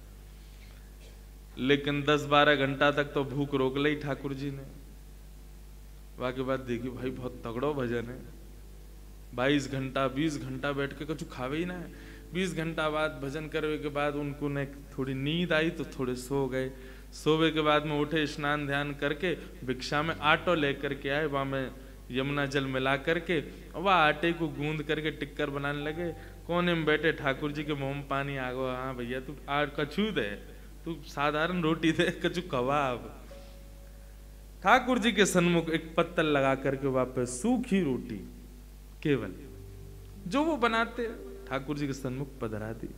A: लेकिन 10-12 घंटा तक तो भूख रोक ली ठाकुर जी ने। वाके बाद देखी भाई बहुत तगड़ो भजन है, 22 घंटा 20 घंटा बैठ के कुछ खावे ही ना है। 20 घंटा बाद भजन करने के बाद उनको ने थोड़ी नींद आई तो थोड़े सो गए। सोवे के बाद में उठे, स्नान ध्यान करके भिक्षा में आटो लेकर के आए, वहां में यमुना जल मिला करके वह आटे को गूंद करके टिक्कर बनाने लगे। कोने में बैठे ठाकुर जी के मुंह में पानी आ गया। हाँ भैया तू कछू दे, तू साधारण रोटी दे, कछु कबाब। ठाकुर जी के सन्मुख एक पत्तल लगा करके वापस सूखी रोटी केवल जो वो बनाते ठाकुर जी के सन्मुख पधरा दी।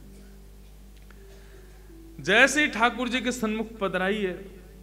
A: जैसे ही ठाकुर जी के सन्मुख पधराई है,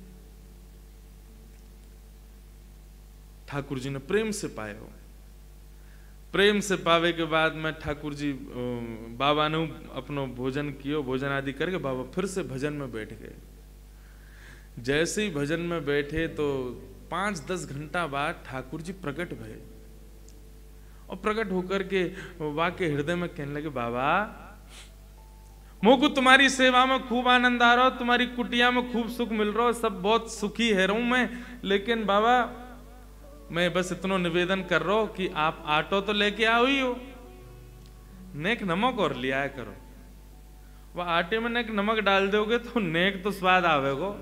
A: ठाकुर जी ने प्रेम से पाए हो। प्रेम से पावे के बाद में ठाकुर जी बाबा ने अपनो भोजन कियो, भोजन आदि करके बाबा फिर से भजन में बैठ गए। जैसे ही भजन में बैठे तो 5-10 घंटा बाद ठाकुर जी प्रकट भये और प्रकट होकर के वाके हृदय में कहने लगे, बाबा मोको तुम्हारी सेवा में खूब आनंद आ रहा हो, तुम्हारी कुटिया में खूब सुख मिल रहा हो, सब बहुत सुखी है रहूं मैं। लेकिन बाबा मैं बस इतना निवेदन कर रहा हूं कि आप आटो तो लेके आओ ही हो, नेक नमक और ले आया करो। वह आटे में नेक नमक डाल दोगे तो नेक तो स्वाद आवेगो।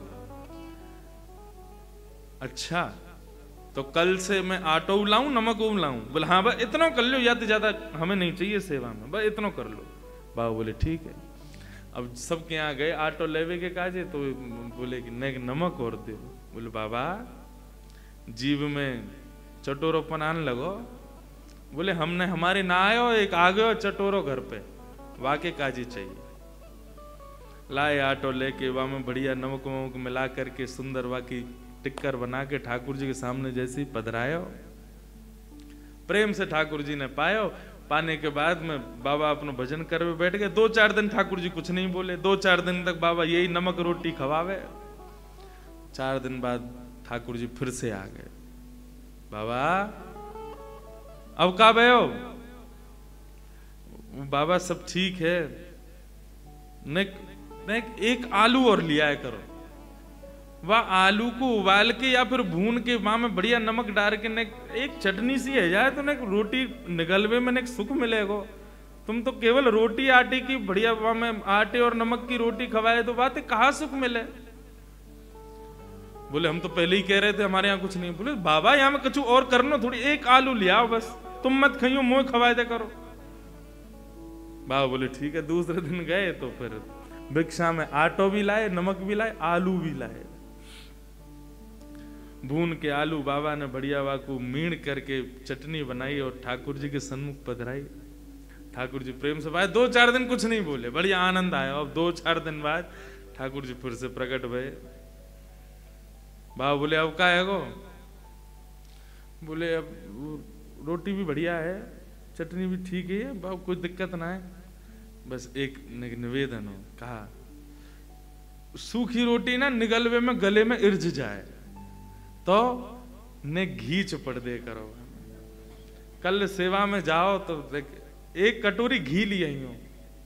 A: अच्छा तो कल से मैं आटो लाऊं नमक लाऊं? बोले हाँ भाई इतना कर लो, या तो ज्यादा हमें नहीं चाहिए सेवा में, बस इतना कर लो। बाबा बोले ठीक है। अब सबके यहाँ गए आटो लेवे के काजे, तो बोले कि नेक नमक और दे। बोले बाबा जीव में चटोरोपन आने लगो। बोले हमने हमारे ना आयो, एक आ गयो चटोरो घर पे, वाके काजी चाहिए। लाए आटो लेके वहां में बढ़िया नमक वमक मिला करके सुंदर वाकी टिक्कर बना के ठाकुर जी के सामने जैसे ही पधरायो, प्रेम से ठाकुर जी ने पायो। पाने के बाद में बाबा अपना भजन करवे बैठ गए। 2-4 दिन ठाकुर जी कुछ नहीं बोले। 2-4 दिन तक बाबा यही नमक रोटी खवावे। 4 दिन बाद ठाकुर जी फिर से आ गए। बाबा अब का भयो? बाबा सब ठीक है, एक आलू और लिया करो। वह आलू को उबाल के या फिर भून के वहां में बढ़िया नमक डाल के एक चटनी सी है जाए तो रोटी निगलवे में सुख मिलेगा। तुम तो केवल रोटी आटे की बढ़िया वहां में आटे और नमक की रोटी खवाए तो बात कहाँ सुख मिले? बोले हम तो पहले ही कह रहे थे हमारे यहाँ कुछ नहीं। बोले बाबा यहाँ में कुछ और करना, थोड़ी एक आलू ले आओ बस, तुम मत खाइयो मुंह खवाए दे करो। बाबा बोले ठीक है। दूसरे दिन गए तो फिर भिक्षा में आटो भी लाए, नमक भी लाए, आलू भी लाए। भून के आलू बाबा ने बढ़िया वाकू मीण करके चटनी बनाई और ठाकुर जी के सन्मुख पधराई। ठाकुर जी प्रेम से पाए। 2-4 दिन कुछ नहीं बोले, बढ़िया आनंद आया। अब 2-4 दिन बाद ठाकुर जी फिर से प्रकट भये। बाबा बोले अब का है गो? बोले अब रोटी भी बढ़िया है, चटनी भी ठीक है, बाबा कोई दिक्कत ना है, बस एक निवेदन हो। कहा सूखी रोटी ना निगलवे में गले में इर्ज जाए तो ने घी चपड़ दे करो। कल सेवा में जाओ तो एक कटोरी घी ले आई हो।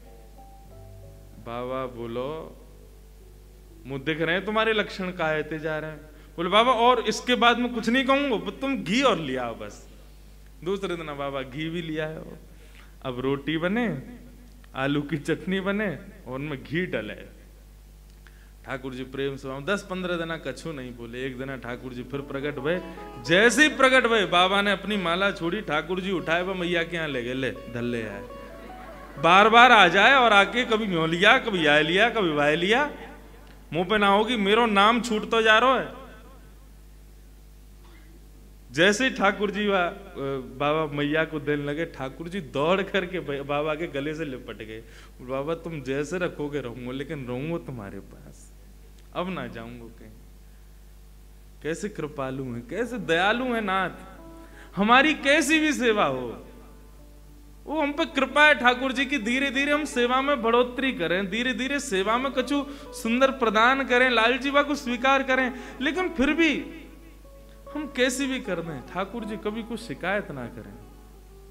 A: बाबा बोलो मुझे दिख रहे हैं तुम्हारे लक्षण कायते जा रहे हैं। बोले बाबा और इसके बाद में कुछ नहीं कहूंगा, तुम घी और ले आओ बस। दूसरे दिन बाबा घी भी लिया है। अब रोटी बने, आलू की चटनी बने और उनमें घी डले। ठाकुर जी प्रेम से 10-15 दिन कछु नहीं बोले। एक दिन ठाकुर जी फिर प्रकट भये। जैसे ही प्रकट भये बाबा ने अपनी माला छोड़ी, ठाकुर जी उठाए वह मैया के यहाँ ले गए, ले धल्ले आए। बार बार आ जाए और आके कभी म्यों लिया, कभी आए लिया, कभी वाय लिया। मुंह पे ना होगी मेरो नाम छूट तो जा रहा है। जैसे ही ठाकुर जी बाबा मैया को देने लगे, ठाकुर जी दौड़ करके बाबा के गले से लिपट गए। बाबा तुम जैसे रखोगे रहूंगा, लेकिन रहूंगा तुम्हारे पास, अब ना जाऊंगा कहीं। कैसे कृपालु है, कैसे दयालु है नाथ। हमारी कैसी भी सेवा हो, वो हम पे कृपा है ठाकुर जी की। धीरे धीरे हम सेवा में बढ़ोतरी करें, धीरे धीरे सेवा में कुछ सुंदर प्रदान करें, लाल जीवा को स्वीकार करें, लेकिन फिर भी हम कैसी भी कर दें, ठाकुर जी कभी कुछ शिकायत ना करें।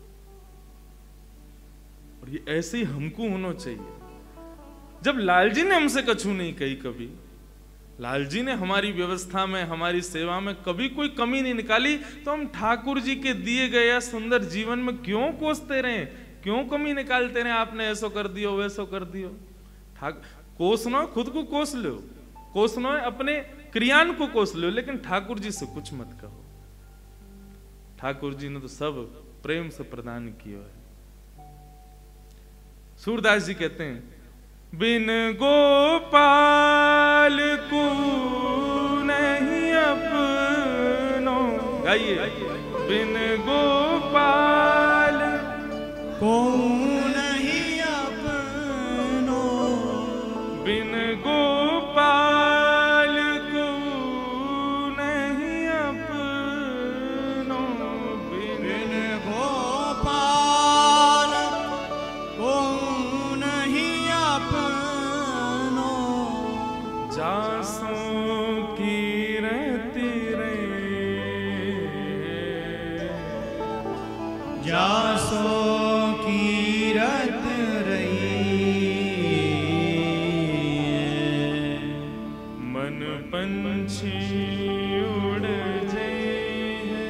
A: और ये ऐसे ही हमको होना चाहिए। जब लालजी ने हमसे कछु नहीं कही, कभी लालजी ने हमारी व्यवस्था में, हमारी सेवा में कभी कोई कमी नहीं निकाली, तो हम ठाकुर जी के दिए गए सुंदर जीवन में क्यों कोसते रहे, क्यों कमी निकालते रहे? आपने ऐसो कर दियो, वैसो कर दियो। कोसनो खुद को कोस लो, कोसनो अपने क्रियान को कोस लो, लेकिन ठाकुर जी से कुछ मत कहो। ठाकुर जी ने तो सब प्रेम से प्रदान किया है। सूरदास जी कहते हैं, बिन गोपाल को नहीं अपनो, गाइए, बिन गोपाल
B: को नहीं अपनो,
A: बिन गोपाल को नहीं अपनो,
B: बिन गोपाल को नहीं अपनो,
A: जासों की रहती रे,
B: जासो कीरत रही,
A: मन पंछी उड़ जाए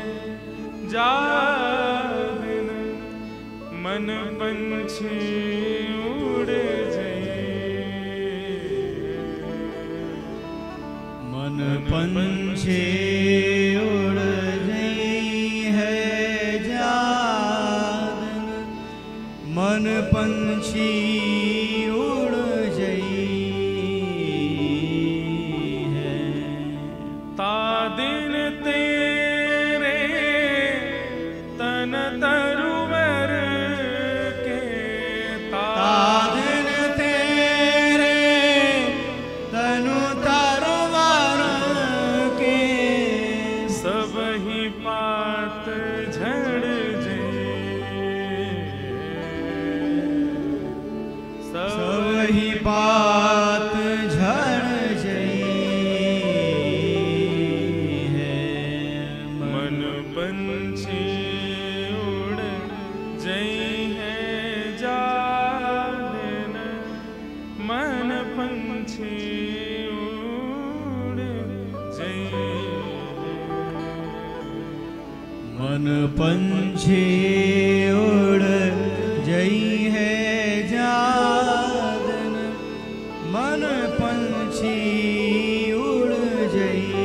A: जान, मन पंछी उड़ जाए,
B: मन पंछी उड़ गई है जान, मन पंछी उड़ गई है,
A: ता दिन तेरे तन तरुवर के,
B: तादिन तेरे तनु तरवर के,
A: सब ही पात झड़ जाए,
B: सब ही बात झड़ गई है,
A: मन पंछी उड़ जई है जान, मन पंछी उड़ जई है।
B: मन पंछी उड़ जई है जादन, मन पंछी उड़ जई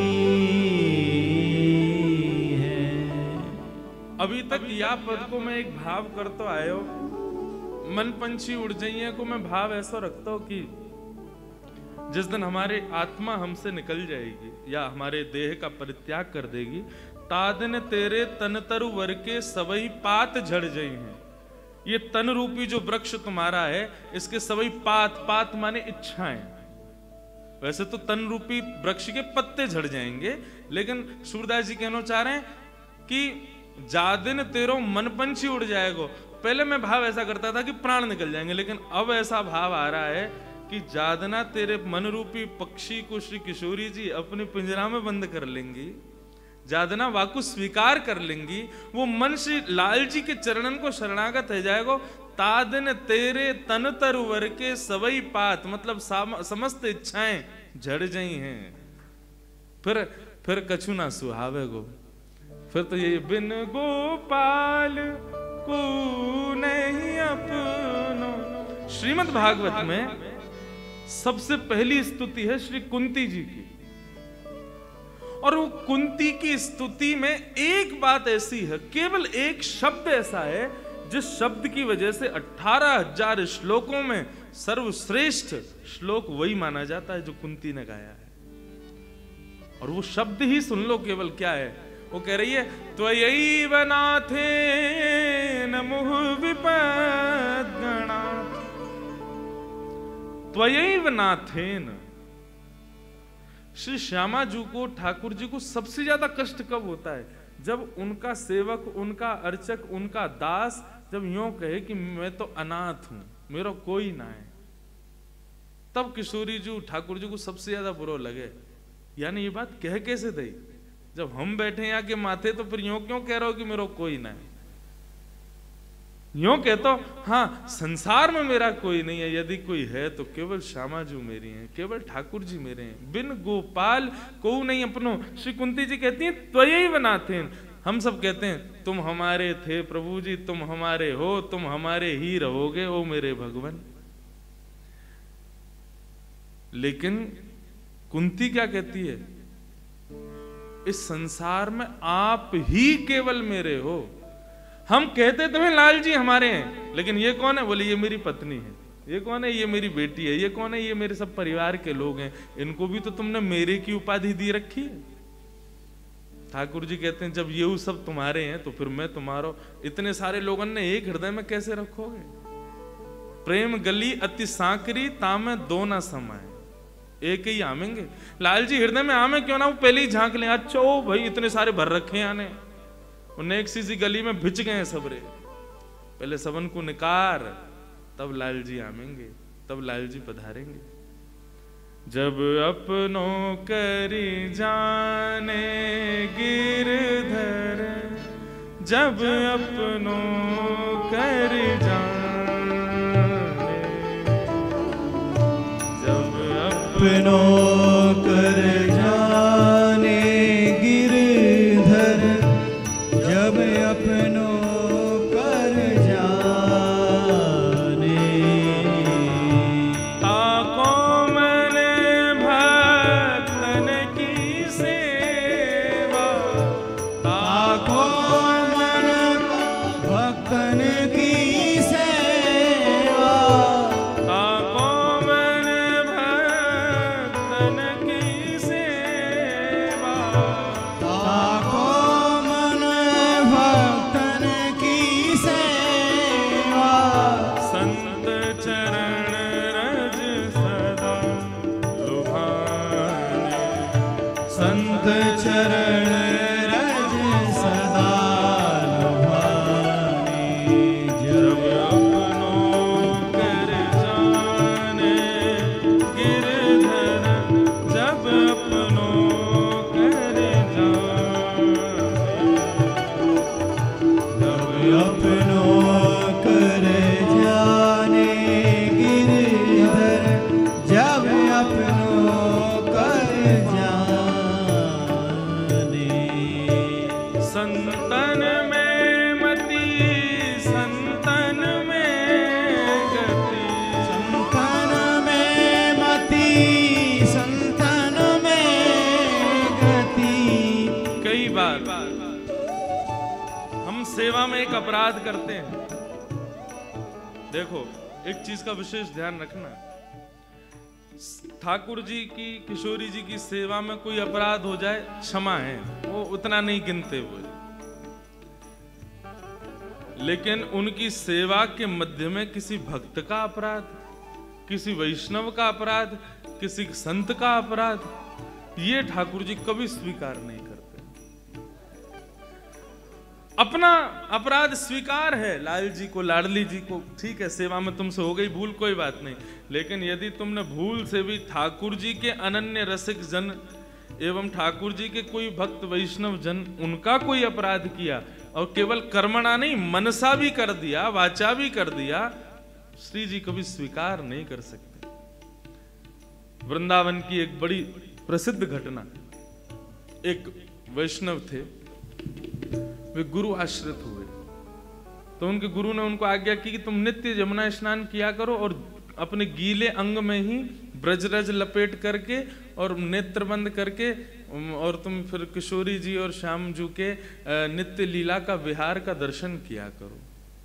B: है।
A: अभी तक या पद को मैं एक भाव कर तो आयो, मन पंछी उड़ जाइए को मैं भाव ऐसा रखता हूं कि जिस दिन हमारी आत्मा हमसे निकल जाएगी या हमारे देह का परित्याग कर देगी, तादिन तेरे तन तरु वर के सबई पात झड़ जाई हैं। ये तन रूपी जो वृक्ष तुम्हारा है, इसके सबई पात, पात माने इच्छाएं। वैसे तो तन रूपी वृक्ष के पत्ते झड़ जाएंगे, लेकिन सूरदास जी कहना चाह रहे हैं कि जादिन तेरो मन पंछी उड़ जाएगा। पहले मैं भाव ऐसा करता था कि प्राण निकल जाएंगे, लेकिन अब ऐसा भाव आ रहा है कि जादना तेरे मन रूपी पक्षी को श्री किशोरी जी अपने पिंजरा में बंद कर लेंगी, जादना वाकु स्वीकार कर लेंगी, वो मन श्री लाल जी के चरणन को शरणागत हो जाएगा। तादिन तेरे तन तरुवर के सवई पात, मतलब समस्त इच्छाएं झड़ जाई हैं। फिर कछु ना सुहावे गो, फिर तो ये बिन गोपाल को नहीं अपनो। श्रीमद् भागवत में सबसे पहली स्तुति है श्री कुंती जी की, और वो कुंती की स्तुति में एक बात ऐसी है, केवल एक शब्द ऐसा है जिस शब्द की वजह से 18,000 श्लोकों में सर्वश्रेष्ठ श्लोक वही माना जाता है जो कुंती ने गाया है। और वो शब्द ही सुन लो केवल, क्या है वो कह रही है, त्वयैव नाथेन मुहुः विपद्गणा, त्वयैव नाथेन। श्री श्यामा जी को, ठाकुर जी को सबसे ज्यादा कष्ट कब होता है? जब उनका सेवक, उनका अर्चक, उनका दास जब यूं कहे कि मैं तो अनाथ हूं, मेरा कोई ना है, तब किशोरी जी ठाकुर जी को सबसे ज्यादा बुरा लगे। यानी ये बात कह कैसे दई, जब हम बैठे यहाँ के माथे तो फिर यूं क्यों कह रहे हो कि मेरा कोई ना है? यूं कहते हो, हाँ संसार में मेरा कोई नहीं है, यदि कोई है तो केवल श्यामाजू मेरी हैं, केवल ठाकुर जी मेरे हैं, बिन गोपाल को नहीं अपनो। श्री कुंती जी कहती हैं त्वयि बनाते। हम सब कहते हैं तुम हमारे थे प्रभु जी, तुम हमारे हो, तुम हमारे ही रहोगे ओ मेरे भगवान। लेकिन कुंती क्या कहती है, इस संसार में आप ही केवल मेरे हो। हम कहते तो हैं लाल जी हमारे हैं, लेकिन ये कौन है? बोले ये मेरी पत्नी है। ये कौन है? ये मेरी बेटी है। ये कौन है? ये मेरे सब परिवार के लोग हैं। इनको भी तो तुमने मेरे की उपाधि दी रखी है। ठाकुर जी कहते हैं जब ये सब तुम्हारे हैं तो फिर मैं तुम्हारा। इतने सारे लोगों ने एक हृदय में कैसे रखोगे? प्रेम गली अति सांकरी तामे दो ना समाए, एक ही आमेंगे। लाल जी हृदय में आमे क्यों ना, वो पहले ही झांक ले। अच्छा ओ भाई इतने सारे भर रखे हैं आने, उन्हें एक सी गली में भिज गए सबरे। पहले सबन को निकार, तब लाल जी आमेंगे, तब लाल जी पधारेंगे। जब अपनों करी जाने गिरधर, जब अपनों करी जाने, जब
B: अपनों कर जाने गिरधर, जब अपनों कर जाने,
A: ताको मैंने भक्तन की सेवा,
B: ताको मन भक्तन की सेवा,
A: ताको मैंने भक्तन की सेवा,
B: ताको मन भक्तन की सेवा,
A: संत चरण रज सदा लुभाने,
B: संत चरण रज सदा लुभाने।
A: जब अपनों कर जाने गिरधर, जब अपनों कर जाने,
B: जब अपनों कर जाने गिरधर, जब अपनों कर जाने,
A: संतन में मति, संतन में गति,
B: संतन में मति, संतन में गति।
A: कई बार हम सेवा में एक अपराध करते हैं। देखो एक चीज का विशेष ध्यान रखना, ठाकुर जी की, किशोरी जी की सेवा में कोई अपराध हो जाए क्षमा है, वो उतना नहीं गिनते हुए। लेकिन उनकी सेवा के मध्य में किसी भक्त का अपराध, किसी वैष्णव का अपराध, किसी संत का अपराध, ये ठाकुर जी कभी स्वीकार नहीं करते। अपना अपराध स्वीकार है लाल जी को, लाडली जी को, ठीक है सेवा में तुमसे हो गई भूल, कोई बात नहीं। लेकिन यदि तुमने भूल से भी ठाकुर जी के अनन्य रसिक जन एवं ठाकुर जी के कोई भक्त वैष्णव जन, उनका कोई अपराध किया और केवल कर्मणा नहीं मनसा भी कर दिया, वाचा भी कर दिया, श्री जी कभी स्वीकार नहीं कर सकते। वृंदावन की एक बड़ी प्रसिद्ध घटना, एक वैष्णव थे, वे गुरु आश्रित हुए, तो उनके गुरु ने उनको आज्ञा की कि तुम नित्य यमुना स्नान किया करो और अपने गीले अंग में ही ब्रजरज लपेट करके और नेत्र बंद करके, और तुम फिर किशोरी जी और श्याम जू के नित्य लीला का विहार का दर्शन किया करो,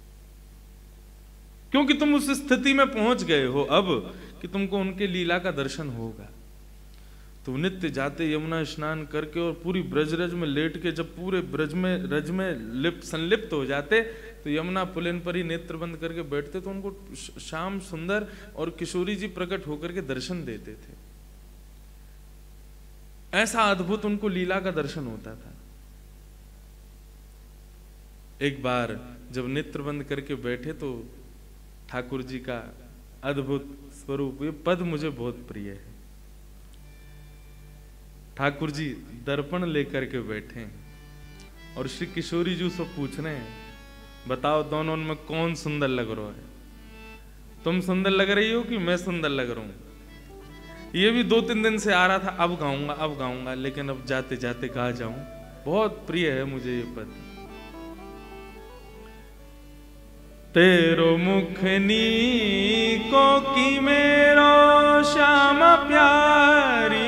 A: क्योंकि तुम उस स्थिति में पहुंच गए हो अब कि तुमको उनके लीला का दर्शन होगा। तो नित्य जाते यमुना स्नान करके और पूरी ब्रजरज में लेट के जब पूरे ब्रज में रज में संलिप्त हो जाते, तो यमुना पुलिन पर ही नेत्र बंद करके बैठते, तो उनको श्याम सुंदर और किशोरी जी प्रकट होकर के दर्शन देते थे। ऐसा अद्भुत उनको लीला का दर्शन होता था। एक बार जब नेत्र बंद करके बैठे तो ठाकुर जी का अद्भुत स्वरूप, ये पद मुझे बहुत प्रिय है। ठाकुर जी दर्पण लेकर के बैठे और श्री किशोरी जी सब पूछ रहे हैं, बताओ दोनों में कौन सुंदर लग रहा है? तुम सुंदर लग रही हो कि मैं सुंदर लग रहा हूं? ये भी 2-3 दिन से आ रहा था, अब गाऊंगा, लेकिन अब जाते जाते गा जाऊं। बहुत प्रिय है मुझे ये पद। तेरो मुखनी को की मेरो श्यामा प्यारी,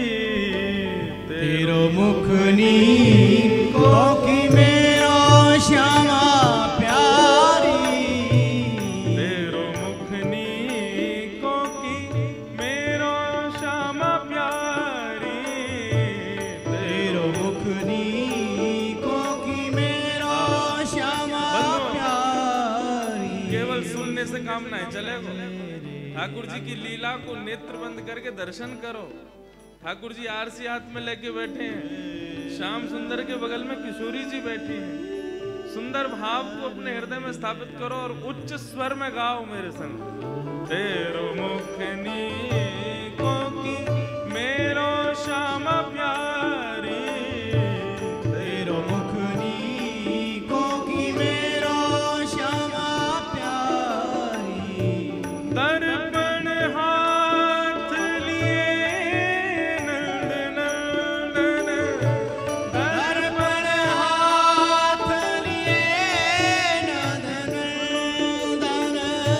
B: तेरो मुखनी को की मेरो श्यामा प्यारी,
A: तेरो मुखनी को की मेरो श्यामा प्यारी,
B: तेरो मुखनी को की मेरो श्यामा प्यारी।
A: केवल सुनने से काम नहीं चलेगा। ठाकुर जी की लीला को नेत्र बंद करके दर्शन करो। ठाकुर जी आरसी हाथ में लेके बैठे हैं, श्याम सुंदर के बगल में किशोरी जी बैठी हैं। सुंदर भाव को अपने हृदय में स्थापित करो और उच्च स्वर में गाओ मेरे संग। तेरो मुखनी को की मेरो श्यामा प्यारी,
B: तेरो मुखनी को की मेरो श्यामा प्यारी।
A: दर्पण हाथ लिए नंदन नंदन,
B: दर्पण हाथ लिए नंदन नंदन,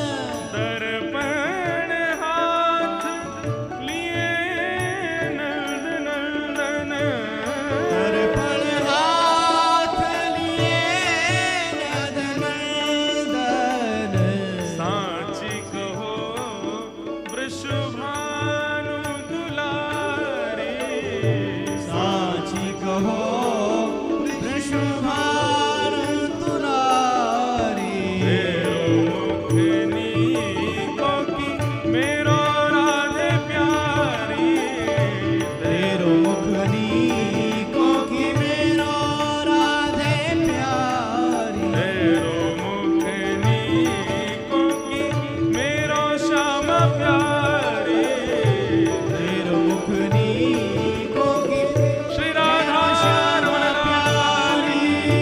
A: दर्पण हाथ लिए नंदन नंदन,
B: दर्पण हाथ लिए नंदन नंदन।
A: साची कहो वृषभानु दुलारी,
B: साची कहो वृषभानु दुलारी।
A: तेरो मुखनी को की मेरो राधे प्यारी,
B: तेरो मुखनी को की मेरो राधे प्यारी।
A: तेरो मुखनी को की मेरो श्यामा प्यारी,
B: तेरो मुखनी को की
A: श्री राधा रमण प्यारी।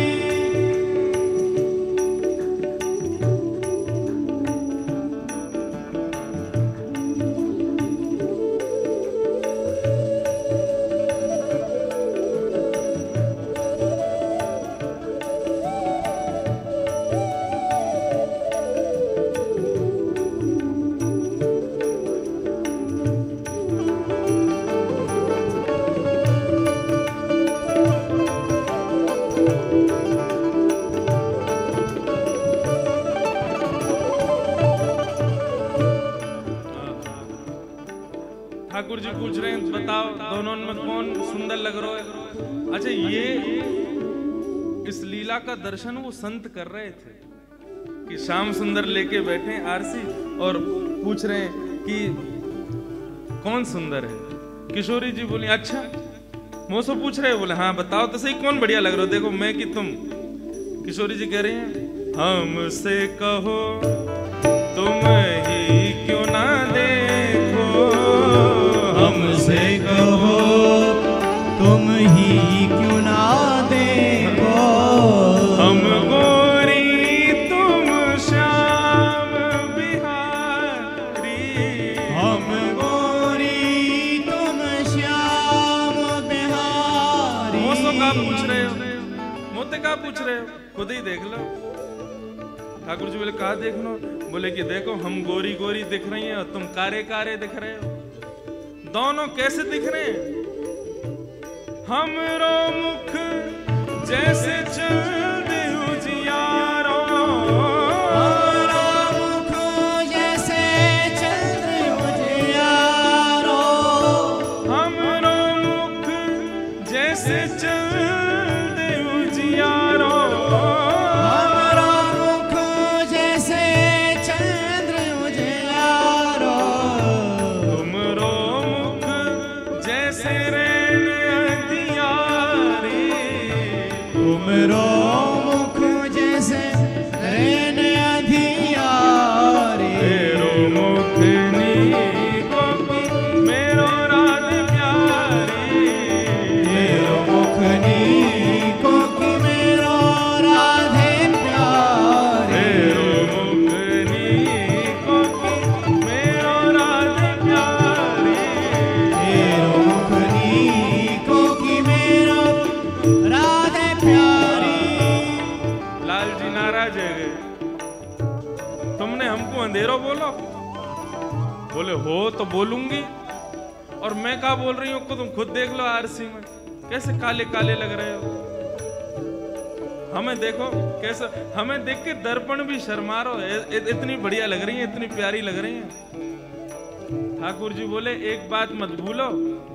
A: ठाकुर जी पूछ रहे हैं बताओ दोनों में कौन सुंदर लग रहा है? अच्छा, ये इस लीला का दर्शन वो संत कर रहे थे कि श्याम सुंदर लेके बैठे आरसी और पूछ रहे हैं कि कौन सुंदर है। किशोरी जी बोली अच्छा मुझसे पूछ रहे, बोले हाँ बताओ तो सही कौन बढ़िया लग रहा हो, देखो मैं कि तुम। किशोरी जी कह रही हैं हमसे कहो तुम ही क्यों ना देखो,
B: हमसे कहो तुम ही क्यों ना देखो।
A: हम गोरी तुम श्याम बिहारी,
B: हम गोरी तुम श्याम बिहारी।
A: मोसो का पूछ रहे हो, मोते का पूछ रहे हो, खुद ही देख लो। ठाकुर जी बोले कहा देख लो, बोले कि देखो हम गोरी गोरी दिख रही हैं और तुम कारे कारे दिख रहे हो। दोनों कैसे दिख रहे हैं? हमरो मुख जैसे चंद उजियारो,
B: हमारा मुख जैसे चंद्र उजियारो।
A: हमरो मुख जैसे चंद उजियारो,
B: हमारा मुख जैसे चंद्र उजियारो।
A: तुमरो मुख जैसे रैन अंधियारी,
B: तुमरो मुख जैसे रैन अंधियारी।
A: तेरो मुखनी को की मेरो राधे प्यारी,
B: तेरो मुखनी को की मेरो राधे प्यारी।
A: हमको अंधेरो बोलो। बोले हो तो बोलूंगी, और मैं क्या बोल रही हूँ तुम खुद देख लो आरसी में कैसे काले काले लग रहे हो। हमें देखो कैसे, हमें देख के दर्पण भी शर्मा रहे, इतनी बढ़िया लग रही है, इतनी प्यारी लग रही है। ठाकुर जी बोले एक बात मत भूलो,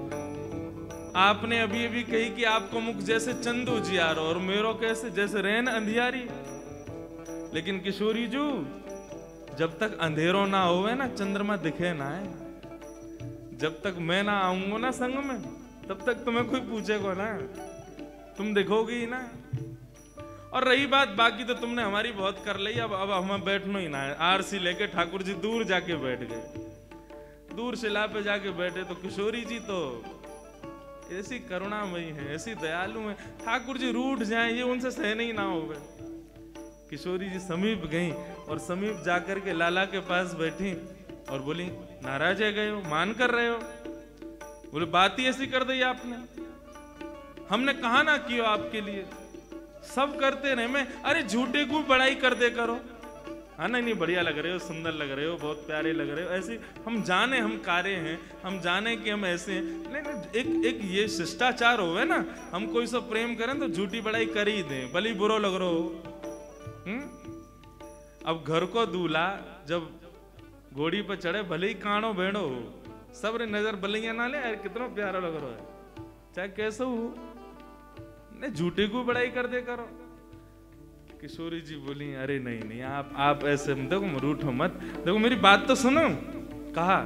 A: आपने अभी अभी कही कि आपको मुख जैसे चंद उजियारो और मेरो कैसे जैसे रैन अंधियारी। लेकिन किशोरी जी जब तक अंधेरो ना होवे ना चंद्रमा दिखे ना है, जब तक मैं ना आऊंगा ना संग में तब तक तुम्हें कोई पूछेगा ना, तुम देखोगी ना। और रही बात बाकी तो तुमने हमारी बहुत कर ली, अब हमें बैठना ही ना है। आरसी लेके ठाकुर जी दूर जाके बैठ गए, दूर शिला पे जाके बैठे। तो किशोरी जी तो ऐसी करुणामयी है, ऐसी दयालु है, ठाकुर जी रूठ जाए ये उनसे सहन ही ना होवे। किशोरी जी समीप गई और समीप जाकर के लाला के पास बैठी और बोली नाराज है गए हो, मान कर रहे हो? बोले बात ही ऐसी कर दी आपने, हमने कहा ना किया आपके लिए, सब करते रहे। मैं अरे झूठे को बड़ाई कर दे करो, हाँ नहीं बढ़िया लग रहे हो, सुंदर लग रहे हो, बहुत प्यारे लग रहे हो, ऐसे हम जाने हम कार्य हैं, हम जाने कि हम ऐसे हैं। नहीं एक ये शिष्टाचार होवे ना, हम कोई से प्रेम करें तो झूठी बड़ाई कर ही दें, भले बुरो लग रहा हो। अब घर को दूल्हा जब घोड़ी पर चढ़े भले ही कानो भेड़ो हो, सब नजर बलिया ना ले, कितना प्यारा लग रहा है, चाहे कैसे हो, नहीं झूठे को बड़ाई कर दे करो। किशोरी जी बोली अरे नहीं नहीं आप ऐसे देखो रूठो मत, देखो मेरी बात तो सुनो। कहा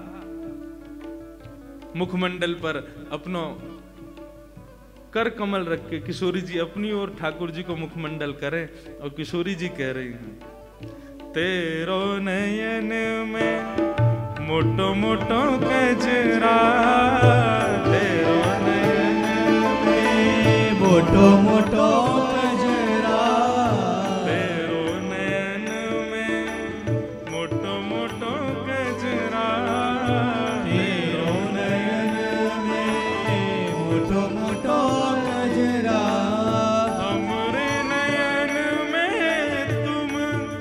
A: मुखमंडल पर अपनो कर कमल रख के किशोरी जी अपनी ओर ठाकुर जी को मुखमंडल करें और किशोरी जी कह रही हैं तेरो नयन में मोटो मोटो कजरा, तेरो नयन में
B: मोटो मोटो कजरा,
A: तेरो नयन में मोटो मोटो कजरा,
B: तेरो नयन में मोटो मोटो कजरा,
A: हमरे नयन में तुम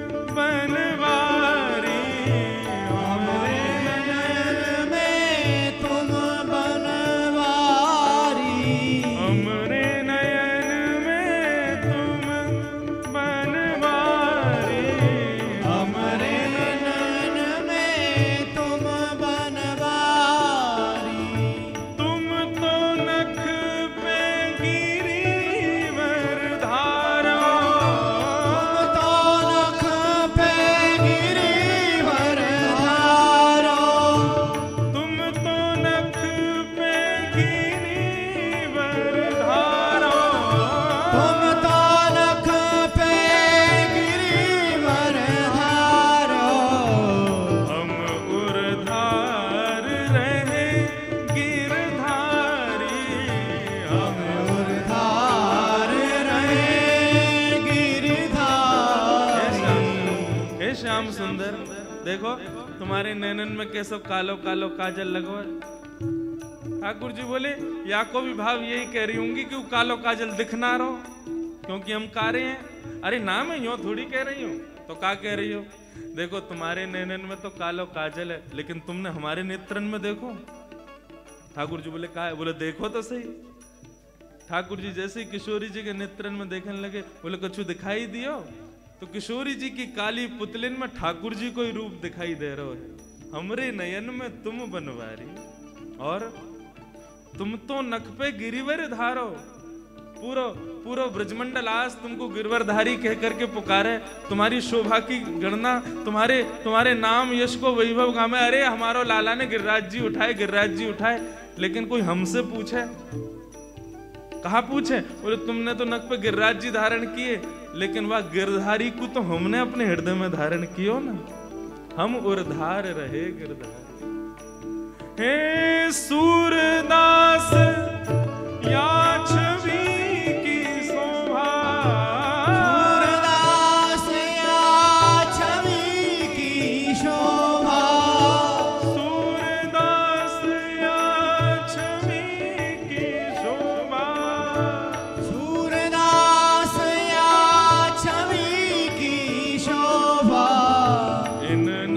A: बनवारी,
B: हमरे नयन में तुम बनवारी,
A: हमरे नयन में तुम बनवारी,
B: हमरे नयन में तुम बनवारी,
A: तुम तो नख पे गिरिवर धारो,
B: तुम तो नख पे गिरिवर धारो,
A: तुम तो नख पे गिरिवर धारो,
B: तुम तो नख पे गिरिवर धारो,
A: हम उर्धार रहे गिरधारी, हम
B: उर्धार रहे गिरधारी।
A: हे श्याम सुंदर देखो तुम्हारे नैनन में कैसो कालो कालो काजल लगो है। ठाकुर जी बोले या को भी भाव यही कह रही होंगी कि वो कालो काजल दिख ना रहो क्योंकि हम कारे हैं। अरे ना मैं यूं थोड़ी कह रही हूँ, तो क्या कह रही हो? देखो तुम्हारे नैनन में तो कालो काजल है, लेकिन तुमने हमारे नेत्रन में देखो। ठाकुर जी बोले कहा है? बोले देखो तो सही। ठाकुर जी जैसे ही किशोरी जी के नेत्रन में देखने लगे, बोले कछु दिखाई दियो? तो किशोरी जी की काली पुतलिन में ठाकुर जी को ही रूप दिखाई दे रहा है। हमरे नयन में तुम बनवारी और तुम तो नख पे गिरिवर धारो। पूरा पूरा ब्रजमंडल आज तुमको गिरवरधारी कह करके पुकारे, तुम्हारी शोभा की गणना, तुम्हारे नाम यश को वैभव गामे। अरे हमारो लाला ने गिरिराज जी उठाए, गिरिराज जी उठाए। लेकिन कोई हमसे पूछे? कहा पूछे? बोले तुमने तो नख पे गिरिराज जी धारण किए, लेकिन वह गिरधारी को तो हमने अपने हृदय में धारण कियो ना। हम उर्धार रहे गिरधारी। हे सूरदास या छवि की शोभा,
B: सूरदास या छवि की शोभा,
A: सूरदास या छवि की शोभा,
B: सूरदास या छवि की शोभा,
A: इन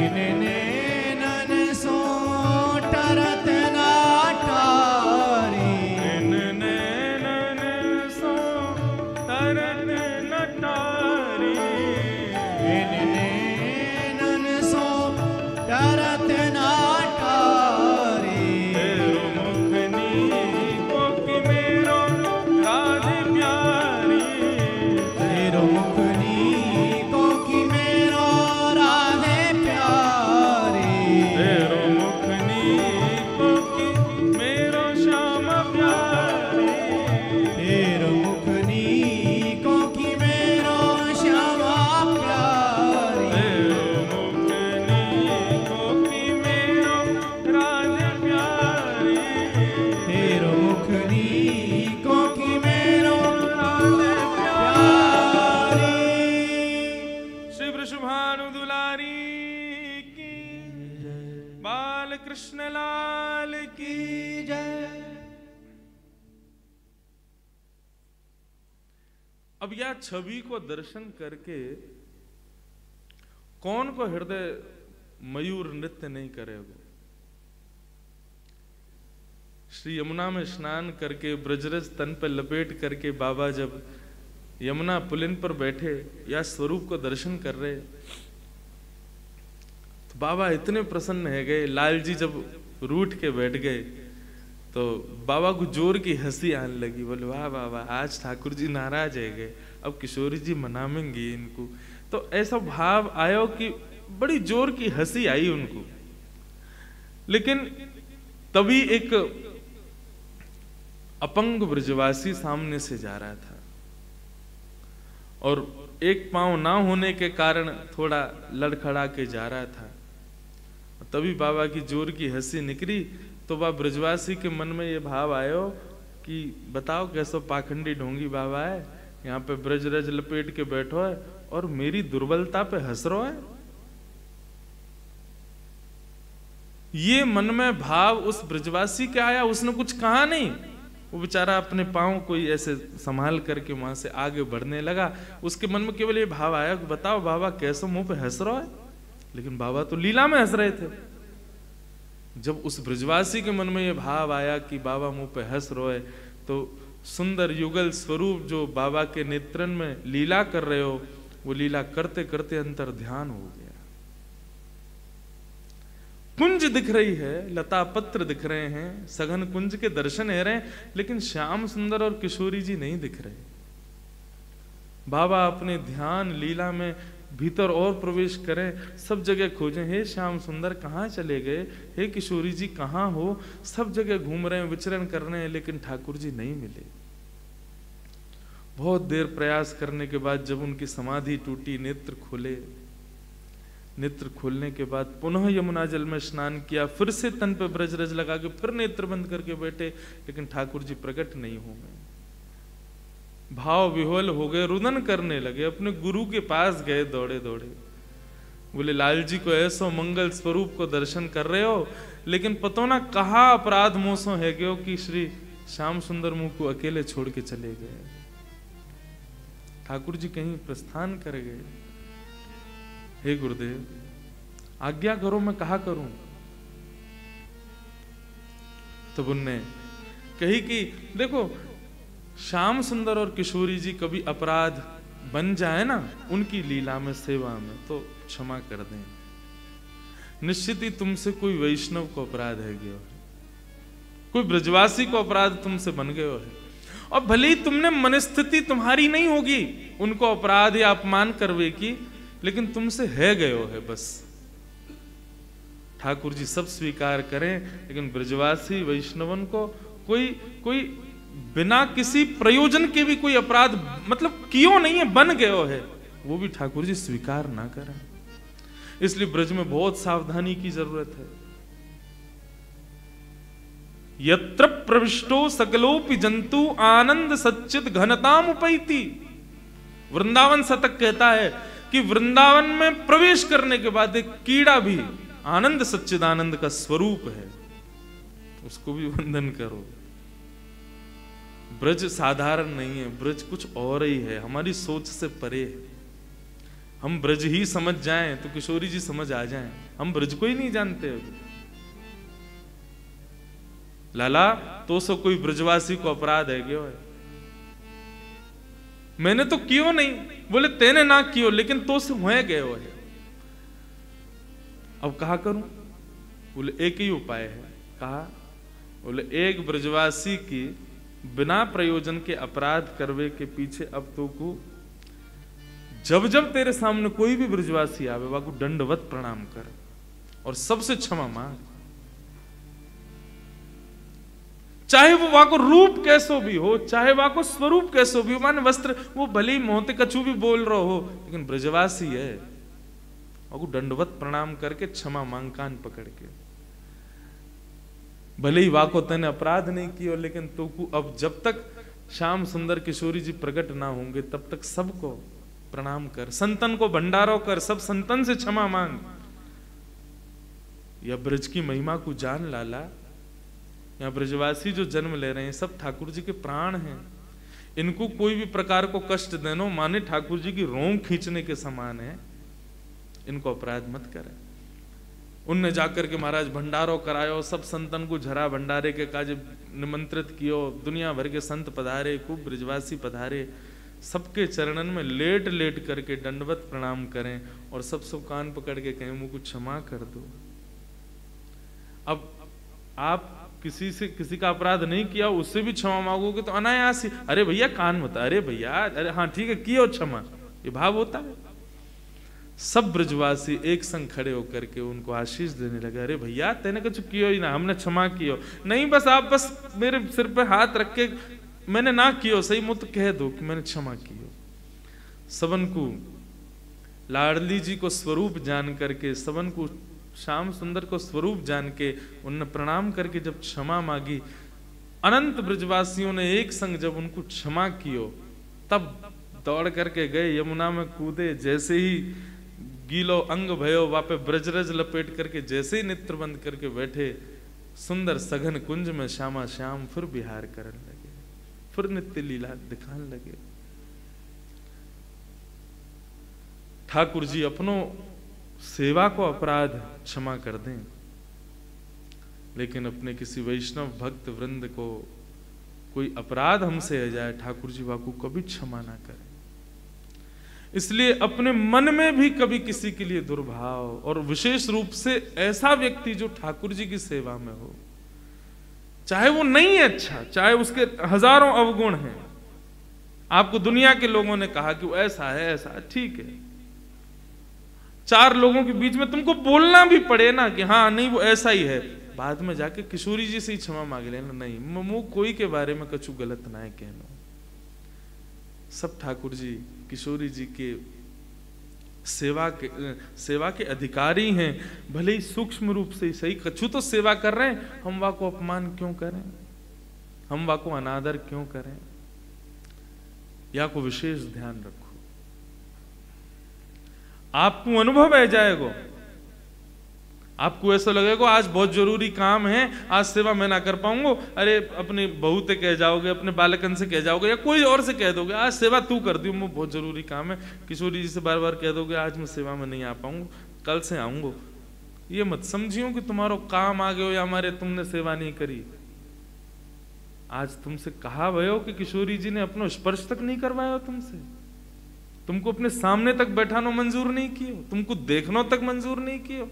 B: इन नैनन सो टरत ना टारी,
A: इन नैनन सो तरत न टारी,
B: इन नैनन सो टरत ना टारी।
A: तेरो मुखनी को कि मेरो राधे प्यारी,
B: तेरो मुखनी को कि मेरो राधे प्यारी,
A: तेरो मुखनी को कि मेरो श्याम प्यारी,
B: तेरो मुखनी को कि मेरो श्यामा प्यारी,
A: तेरो मुखनी को कि मेरो राधे प्यारी,
B: तेरो मुखनी को कि मेरो
A: राधे
B: प्यारी।
A: श्री वृषभानु दुलारी की, बाल कृष्ण लाल की जय। अब यह छवि को दर्शन करके कौन को हृदय मयूर नृत्य नहीं करेगा। श्री यमुना में स्नान करके ब्रजरज तन पर लपेट करके बाबा जब यमुना पुलिन पर बैठे या स्वरूप को दर्शन कर रहे, तो बाबा इतने प्रसन्न है गए। लाल जी जब रूठ के बैठ गए तो बाबा को जोर की हंसी आने लगी। बोले वाह बाबा, आज ठाकुर जी नाराज है गए, अब किशोरी जी मनावेंगे इनको। तो ऐसा भाव आयो कि बड़ी जोर की हंसी आई उनको। लेकिन तभी एक अपंग ब्रजवासी सामने से जा रहा था और एक पांव ना होने के कारण थोड़ा लड़खड़ा के जा रहा था। तभी बाबा की जोर की हंसी निकली तो वह ब्रजवासी के मन में ये भाव आयो कि बताओ कैसो पाखंडी ढोंगी बाबा है, यहाँ पे ब्रजरज लपेट के बैठो है और मेरी दुर्बलता पे हंस रहा है। ये मन में भाव उस ब्रजवासी के आया, उसने कुछ कहा नहीं, वो बेचारा अपने पांव को ही ऐसे संभाल करके वहां से आगे बढ़ने लगा। उसके मन में केवल ये भाव आया कि बताओ बाबा कैसो मुंह पे हंस रहा है। लेकिन बाबा तो लीला में हंस रहे थे। जब उस ब्रजवासी के मन में ये भाव आया कि बाबा मुंह पे हंस रहे है, तो सुंदर युगल स्वरूप जो बाबा के नेत्रन में लीला कर रहे हो, वो लीला करते करते अंतर ध्यान हो गया। कुंज दिख रही है, लता पत्र दिख रहे हैं, सघन कुंज के दर्शन है रहे, लेकिन श्याम सुंदर और किशोरी जी नहीं दिख रहे। बाबा अपने ध्यान लीला में भीतर और प्रवेश करें, सब जगह खोजें, हे श्याम सुंदर कहाँ चले गए, हे किशोरी जी कहाँ हो। सब जगह घूम रहे हैं, विचरण कर रहे हैं, लेकिन ठाकुर जी नहीं मिले। बहुत देर प्रयास करने के बाद जब उनकी समाधि टूटी, नेत्र खोले, नेत्र खोलने के बाद पुनः यमुना जल में स्नान किया, फिर से तन पे ब्रजरज लगा के फिर नेत्र बंद करके बैठे, लेकिन ठाकुर जी प्रकट नहीं हो गए। भाव विह्वल हो गए, रुदन करने लगे, अपने गुरु के पास गए दौड़े दौड़े। बोले लाल जी को ऐसो मंगल स्वरूप को दर्शन कर रहे हो, लेकिन पतो ना कहा अपराध मोसो है गयो कि श्री श्याम सुंदर मुंह को अकेले छोड़ के चले गए। ठाकुर जी कहीं प्रस्थान कर गए। हे गुरुदेव आज्ञा करो, मैं कहा करूं। तब उनने कही कि देखो श्याम सुंदर और किशोरी जी कभी अपराध बन जाए ना उनकी लीला में सेवा में, तो क्षमा कर दें। निश्चित ही तुमसे कोई वैष्णव को अपराध है गयो है, कोई ब्रजवासी को अपराध तुमसे बन गयो है, और भले ही तुमने मनस्थिति तुम्हारी नहीं होगी उनको अपराध या अपमान करवे की, लेकिन तुमसे है गयो है बस। ठाकुर जी सब स्वीकार करें, लेकिन ब्रजवासी वैष्णवन को कोई बिना किसी प्रयोजन के भी कोई अपराध मतलब कियो नहीं है, बन गयो है, वो भी ठाकुर जी स्वीकार ना करें। इसलिए ब्रज में बहुत सावधानी की जरूरत है। यत्र प्रविष्टो सकलोपि जंतु आनंद सच्चित घनताम उपैति। वृंदावन शतक कहता है कि वृंदावन में प्रवेश करने के बाद एक कीड़ा भी आनंद सच्चिदानंद का स्वरूप है, उसको भी वंदन करो। ब्रज साधारण नहीं है, ब्रज कुछ और ही है, हमारी सोच से परे है। हम ब्रज ही समझ जाएं तो किशोरी जी समझ आ जाएं, हम ब्रज को ही नहीं जानते। लाला तो सो कोई ब्रजवासी को अपराध है क्यों है? मैंने तो कियो नहीं। बोले तेने ना कियो, लेकिन तो से हुए गए हो है। अब कहा करूं? बोले एक ही उपाय है। कहा? बोले एक ब्रजवासी की बिना प्रयोजन के अपराध करवे के पीछे अब तो को जब जब तेरे सामने कोई भी ब्रजवासी आवे वाको दंडवत प्रणाम कर और सबसे क्षमा मांग, चाहे वो वाको रूप कैसो भी हो, चाहे वाको स्वरूप कैसो भी हो, माने वस्त्र वो भले ही मोहते कछु भी बोल रहा हो, लेकिन ब्रजवासी है, वाको दंडवत प्रणाम करके क्षमा मांग कान पकड़ के। भले ही वाको तने अपराध नहीं किया, लेकिन तो को अब जब तक श्याम सुंदर किशोरी जी प्रकट ना होंगे तब तक सबको प्रणाम कर, संतन को भंडारो कर, सब संतन से क्षमा मांग। यह ब्रज की महिमा को जान लाला। यहाँ ब्रजवासी जो जन्म ले रहे हैं सब ठाकुर जी के प्राण हैं। इनको कोई भी प्रकार को कष्ट देना माने ठाकुर जी की रोंग खींचने के समान है। इनको अपराध मत करें। उनने जाकर के महाराज भंडारो करायो, सब संतन को झरा भंडारे के काज निमंत्रित कियो, दुनिया भर के संत पधारे, खूब ब्रजवासी पधारे, सबके चरणन में लेट लेट करके दंडवत प्रणाम करें और सब कान पकड़ के कहें मुझको क्षमा कर दो। अब आप किसी का अपराध नहीं किया, उससे भी क्षमा मांगोगे तो अनायास ही, अरे भैया कान मत, अरे भैया, अरे हाँ ठीक है कियो क्षमा, ये भाव होता है। सब ब्रजवासी एक संग खड़े होकर के उनको आशीष देने लगे। अरे भैया तेने कुछ कियो ही ना, हमने क्षमा कियो नहीं, बस आप बस मेरे सिर पे हाथ रख के मैंने ना कियो सही मुझे कह दो कि मैंने क्षमा कियो। सबन को लाडली जी को स्वरूप जान करके, सबन को श्याम सुंदर को स्वरूप जान के उन्होंने प्रणाम करके जब क्षमा मांगी, अनंत ब्रजवासियों ने एक संग जब उनको क्षमा कियो, तब दौड़ करके गए यमुना में कूदे, जैसे ही गीलो अंग भयो वापे ब्रजरज लपेट करके जैसे ही नेत्र बंद करके बैठे, सुंदर सघन कुंज में श्यामा श्याम फिर विहार करने लगे, फिर नित्य लीला दिखाने लगे। ठाकुर जी अपनों सेवा को अपराध क्षमा कर दें, लेकिन अपने किसी वैष्णव भक्त वृंद को कोई अपराध हमसे आ जाए, ठाकुर जी वाकू कभी क्षमा ना करें। इसलिए अपने मन में भी कभी किसी के लिए दुर्भाव, और विशेष रूप से ऐसा व्यक्ति जो ठाकुर जी की सेवा में हो, चाहे वो नहीं है अच्छा, चाहे उसके हजारों अवगुण हैं, आपको दुनिया के लोगों ने कहा कि वो ऐसा है ऐसा, ठीक है, चार लोगों के बीच में तुमको बोलना भी पड़े ना कि हाँ नहीं वो ऐसा ही है, बाद में जाके किशोरी जी से ही क्षमा मांग लेना, नहीं मुंह कोई के बारे में कछु गलत ना है कहना। सब ठाकुर जी किशोरी जी के सेवा के अधिकारी हैं, भले ही सूक्ष्म रूप से ही सही, कछु तो सेवा कर रहे हैं, हम वा को अपमान क्यों करें, हम वा को अनादर क्यों करें, या को विशेष ध्यान रखो। आपको अनुभव आ जाएगा, आपको ऐसा लगेगा आज बहुत जरूरी काम है, आज सेवा मैं ना कर पाऊंगा, अरे अपने बहू से कह जाओगे, अपने बालकन से कह जाओगे, या कोई और से कह दोगे आज सेवा तू कर दी, वो बहुत जरूरी काम है। किशोरी जी से बार बार कह दोगे आज मैं सेवा में नहीं आ पाऊंगा, कल से आऊंगा। ये मत समझियो कि तुम्हारा काम आ गयो या हमारे तुमने सेवा नहीं करी। आज तुमसे कहा भयो कि किशोरी जी ने अपना स्पर्श तक नहीं करवाया तुमसे, तुमको अपने सामने तक बैठानो मंजूर नहीं कियो, तुमको देखनो तक मंजूर नहीं कियो।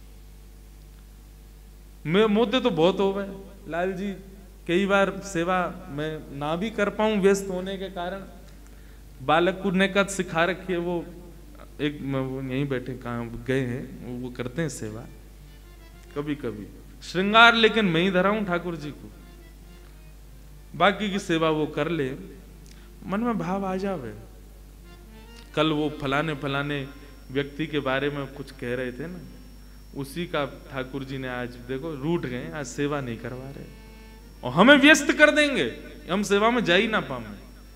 A: मुद्दे तो बहुत हो गए लाल जी, कई बार सेवा में ना भी कर पाऊं व्यस्त होने के कारण, बालक को नेकत सिखा रखी है, वो एक यहीं बैठे कहाँ गए हैं, वो करते हैं सेवा कभी कभी श्रृंगार, लेकिन मैं ही धरा हूं ठाकुर जी को, बाकी की सेवा वो कर ले, मन में भाव आ जावे। कल वो फलाने फलाने व्यक्ति के बारे में कुछ कह रहे थे ना, उसी का ठाकुर जी ने आज देखो रूठ गए, आज सेवा नहीं करवा रहे और हमें व्यस्त कर देंगे, हम सेवा में जा ही ना पाएंगे।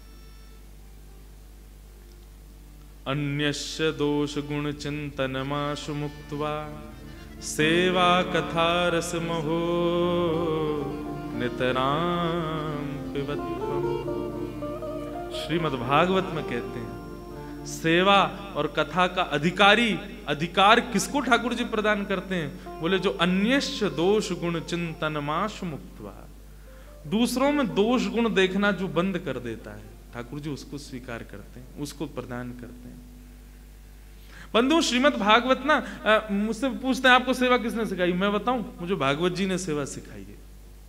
A: अन्यस्य दोष गुण चिंतन माशु मुक्त्वा सेवा कथा रस महो नितराम पिबत्वम्। श्रीमद् भागवत में कहते हैं सेवा और कथा का अधिकार किसको ठाकुर जी प्रदान करते हैं? बोले जो अन्यश्च दोष गुण चिंतन माश मुक्त्वा, दूसरों में दोष गुण देखना जो बंद कर देता है, ठाकुर जी उसको स्वीकार करते हैं, उसको प्रदान करते हैं। बंधु, श्रीमद् भागवत ना, मुझसे पूछते हैं आपको सेवा किसने सिखाई? मैं बताऊं, मुझे भागवत जी ने सेवा सिखाई है।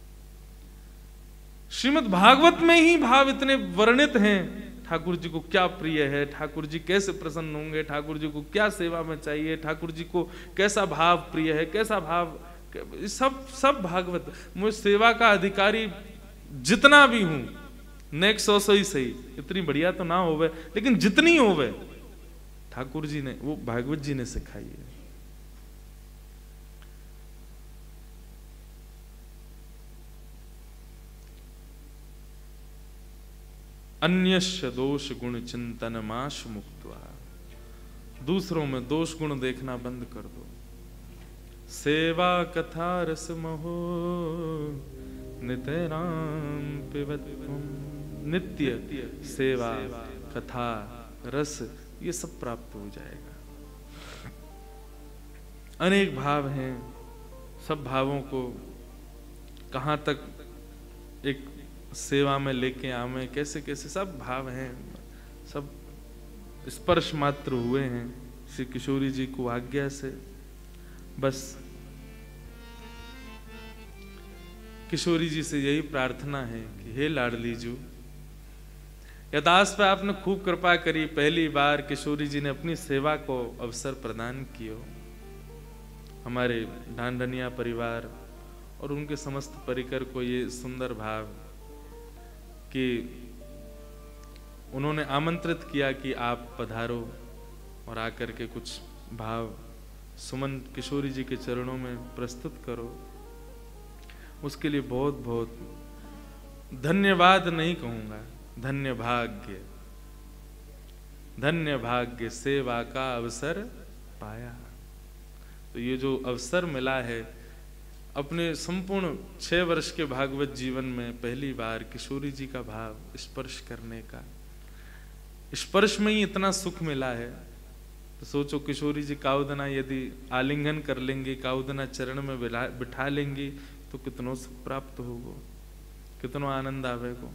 A: श्रीमद् भागवत में ही भाव इतने वर्णित हैं, ठाकुर जी को क्या प्रिय है, ठाकुर जी कैसे प्रसन्न होंगे, ठाकुर जी को क्या सेवा में चाहिए, ठाकुर जी को कैसा भाव प्रिय है, कैसा भाव, सब भागवत। मुझे सेवा का अधिकारी जितना भी हूं, नेक्स्ट 100 ही सही, इतनी बढ़िया तो ना होवे, लेकिन जितनी होवे ठाकुर जी ने, वो भागवत जी ने सिखाई है। अन्यश्च दोष गुण चिंतन माश मुक्त्वा, दूसरों में दोष गुण देखना बंद कर दो। सेवा कथा रस महो नितराम पिबत्वम, नित्य सेवा कथा रस ये सब प्राप्त हो जाएगा। अनेक भाव हैं, सब भावों को कहाँ तक एक सेवा में लेके आवे, कैसे कैसे सब भाव हैं, सब स्पर्श मात्र हुए हैं श्री किशोरी जी को आज्ञा से। बस किशोरी जी से यही प्रार्थना है कि हे लाडली जू, यदास पे आपने खूब कृपा करी, पहली बार किशोरी जी ने अपनी सेवा को अवसर प्रदान किया। हमारे ढांढनिया परिवार और उनके समस्त परिकर को ये सुंदर भाव कि उन्होंने आमंत्रित किया कि आप पधारो और आकर के कुछ भाव सुमन किशोरी जी के चरणों में प्रस्तुत करो। उसके लिए बहुत बहुत धन्यवाद नहीं कहूँगा, धन्य भाग्य, धन्य भाग्य, सेवा का अवसर पाया। तो ये जो अवसर मिला है, अपने संपूर्ण 6 वर्ष के भागवत जीवन में पहली बार किशोरी जी का भाव स्पर्श करने का, स्पर्श में ही इतना सुख मिला है। तो सोचो किशोरी जी काउदना यदि आलिंगन कर लेंगे, काउदना चरण में बिठा लेंगी, तो कितनो सुख प्राप्त होगो, कितनो आनंद आवेगो।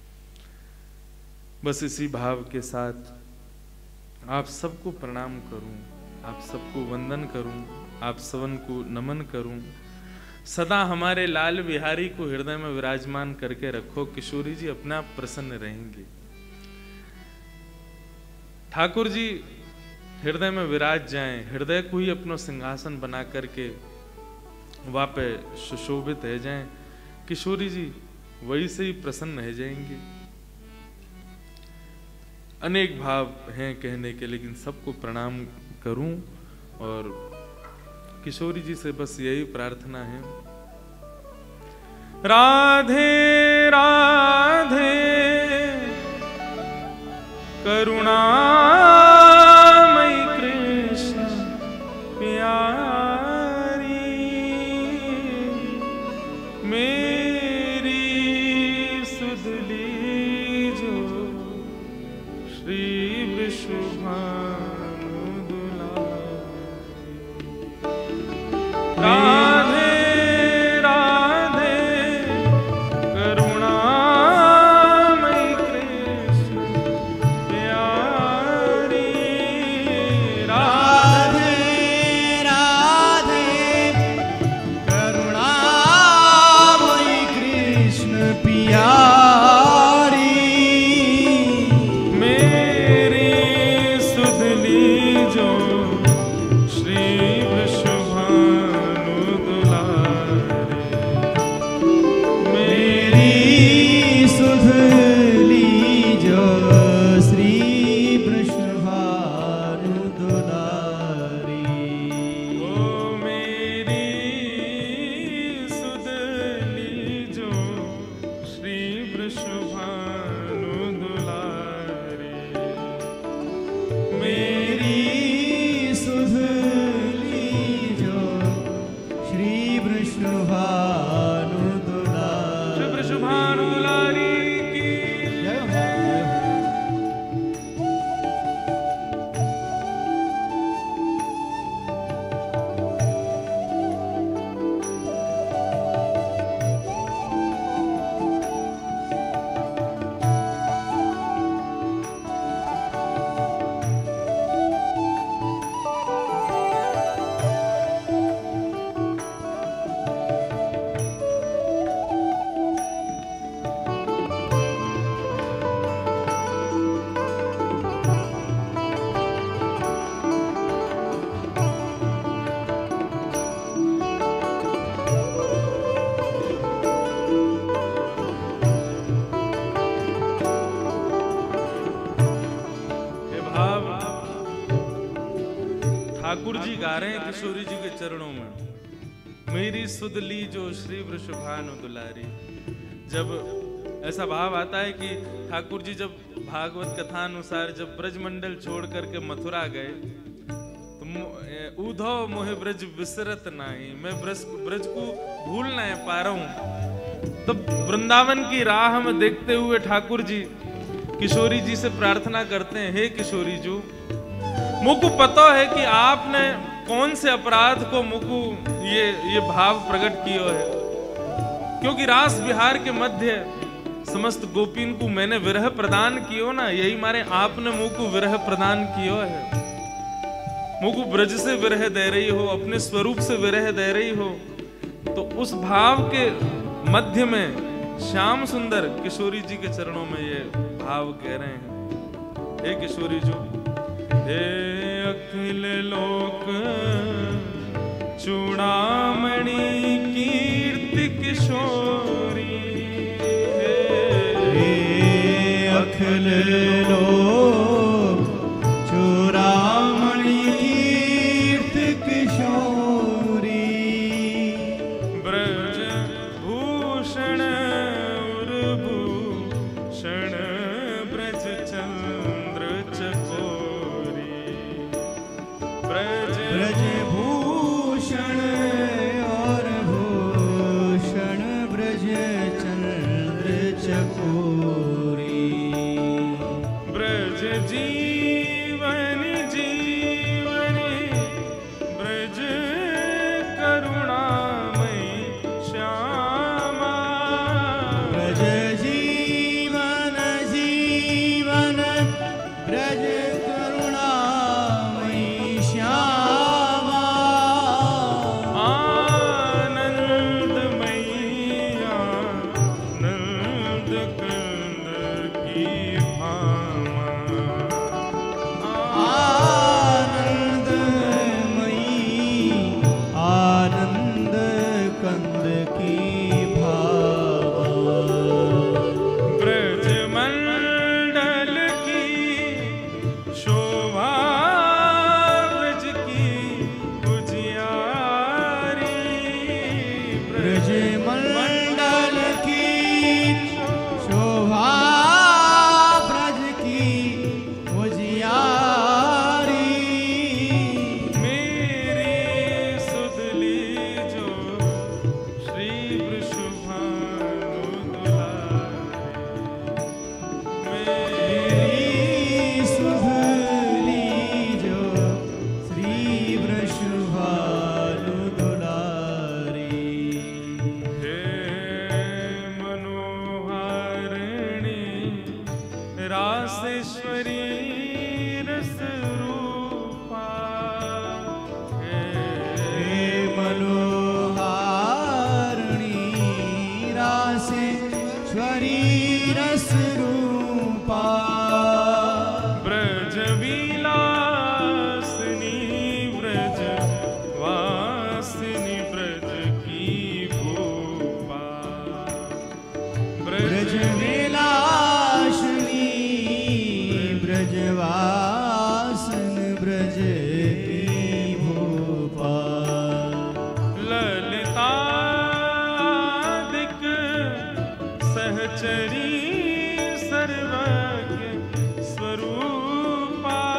A: बस इसी भाव के साथ आप सबको प्रणाम करूं, आप सबको वंदन करूं, आप सबन को नमन करूं। सदा हमारे लाल बिहारी को हृदय में विराजमान करके रखो, किशोरी जी अपने आप प्रसन्न रहेंगे। ठाकुर जी हृदय में विराज जाएं, हृदय को ही अपना सिंहासन बना करके वहां पे सुशोभित रह जाएं, किशोरी जी वही से ही प्रसन्न रह जाएंगे। अनेक भाव हैं कहने के, लेकिन सबको प्रणाम करूं और किशोरी जी से बस यही प्रार्थना है। राधे राधे करुणामयी कृष्ण प्यारी, मेरी सुधली जो श्री विश्वभानु दुलारी। राधे राधे करुणामयी कृष्ण प्यारी,
B: राधे राधे करुणामयी कृष्ण प्यारी,
A: मेरी सुधली जो श्री विश्वभानु दुलारी,
B: मेरी सुधली जो श्री वृषभानु दुलारी।
A: ओ मेरी सुधली जो श्री वृषभानु दुलारी,
B: मेरी सुधली जो श्री वृषभानु दुलारी।
A: श्री वृषभानु दुलारी की।
B: जय हो।
A: रहे हैं किशोरी जी के चरणों में, मेरी सुध ली जो श्री वृषभानु दुलारी। जब ऐसा भाव आता है कि ठाकुर जी जब भागवत कथा अनुसार जब ब्रजमंडल छोड़ करके मथुरा गए तो उधो मोहे ब्रज विसरत नाही, मैं ब्रज को भूल नहीं पा रहा हूं। तब वृंदावन की राह में देखते हुए ठाकुर जी किशोरी जी से प्रार्थना करते हैं, हे किशोरी जी, मुझको पता है कि आपने कौन से अपराध को मुझको ये भाव प्रकट किया है, क्योंकि रास विहार के मध्य समस्त गोपीन को मैंने विरह प्रदान कियो ना, यही मारे आपने मुझको विरह प्रदान कियो है। मुझको ब्रज से विरह दे रही हो, अपने स्वरूप से विरह दे रही हो। तो उस भाव के मध्य में श्याम सुंदर किशोरी जी के चरणों में ये भाव कह रहे हैं, हे किशोरी जी, हे अखिल लोक चूड़ामणि कीर्ति किशोरी,
B: हे अखिल लोक चूड़ामणि कीर्ति किशोरी,
A: ब्रज भूषण उर्भूषण ब्रज चंद्र चकोरी, ब्रज
B: भूषण और भूषण ब्रज चंद्र चकोरी,
A: ब्रज जीवन जीवनी ब्रज करुणामयी श्यामा,
B: ब्रज जीवन जीवन ब्रज करुणामयी श्यामा,
A: आनंदमयी आनंद कंद की भामा,
B: आनंदमयी आनंद कंद की भावा,
A: ब्रज मंडल की शोभा ब्रज की उजियारी,
B: ब्रज मंडल की शोभा ब्रज की उजियारी,
A: मेरी सुध ली जो श्री वृषभानु दुलारी,
B: मेरी सुध ली जो श्री वृषभानु दुलारी,
A: हे मनोहारिणी रासेश्वरी रस रूपा,
B: हे मनोहारिणी रासेश्वरी रस रूपा,
A: ब्रज विलासिनी ब्रज वासिनी ब्रज की भूपा,
B: ब्रज विलासिनी ब्रजवासन ब्रज की भूपा,
A: ललितादिक सहचरी सर्वज्ञ स्वरूपा,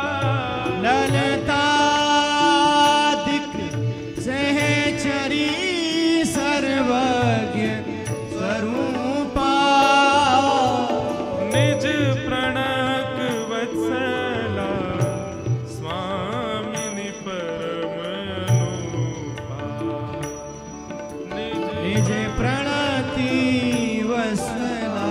B: ललितादिक सहचरी सर्वज्ञ स्वरूपा,
A: निज प्रणक वत्सला स्वामिनी परम अनुपा,
B: निज प्रणति वसला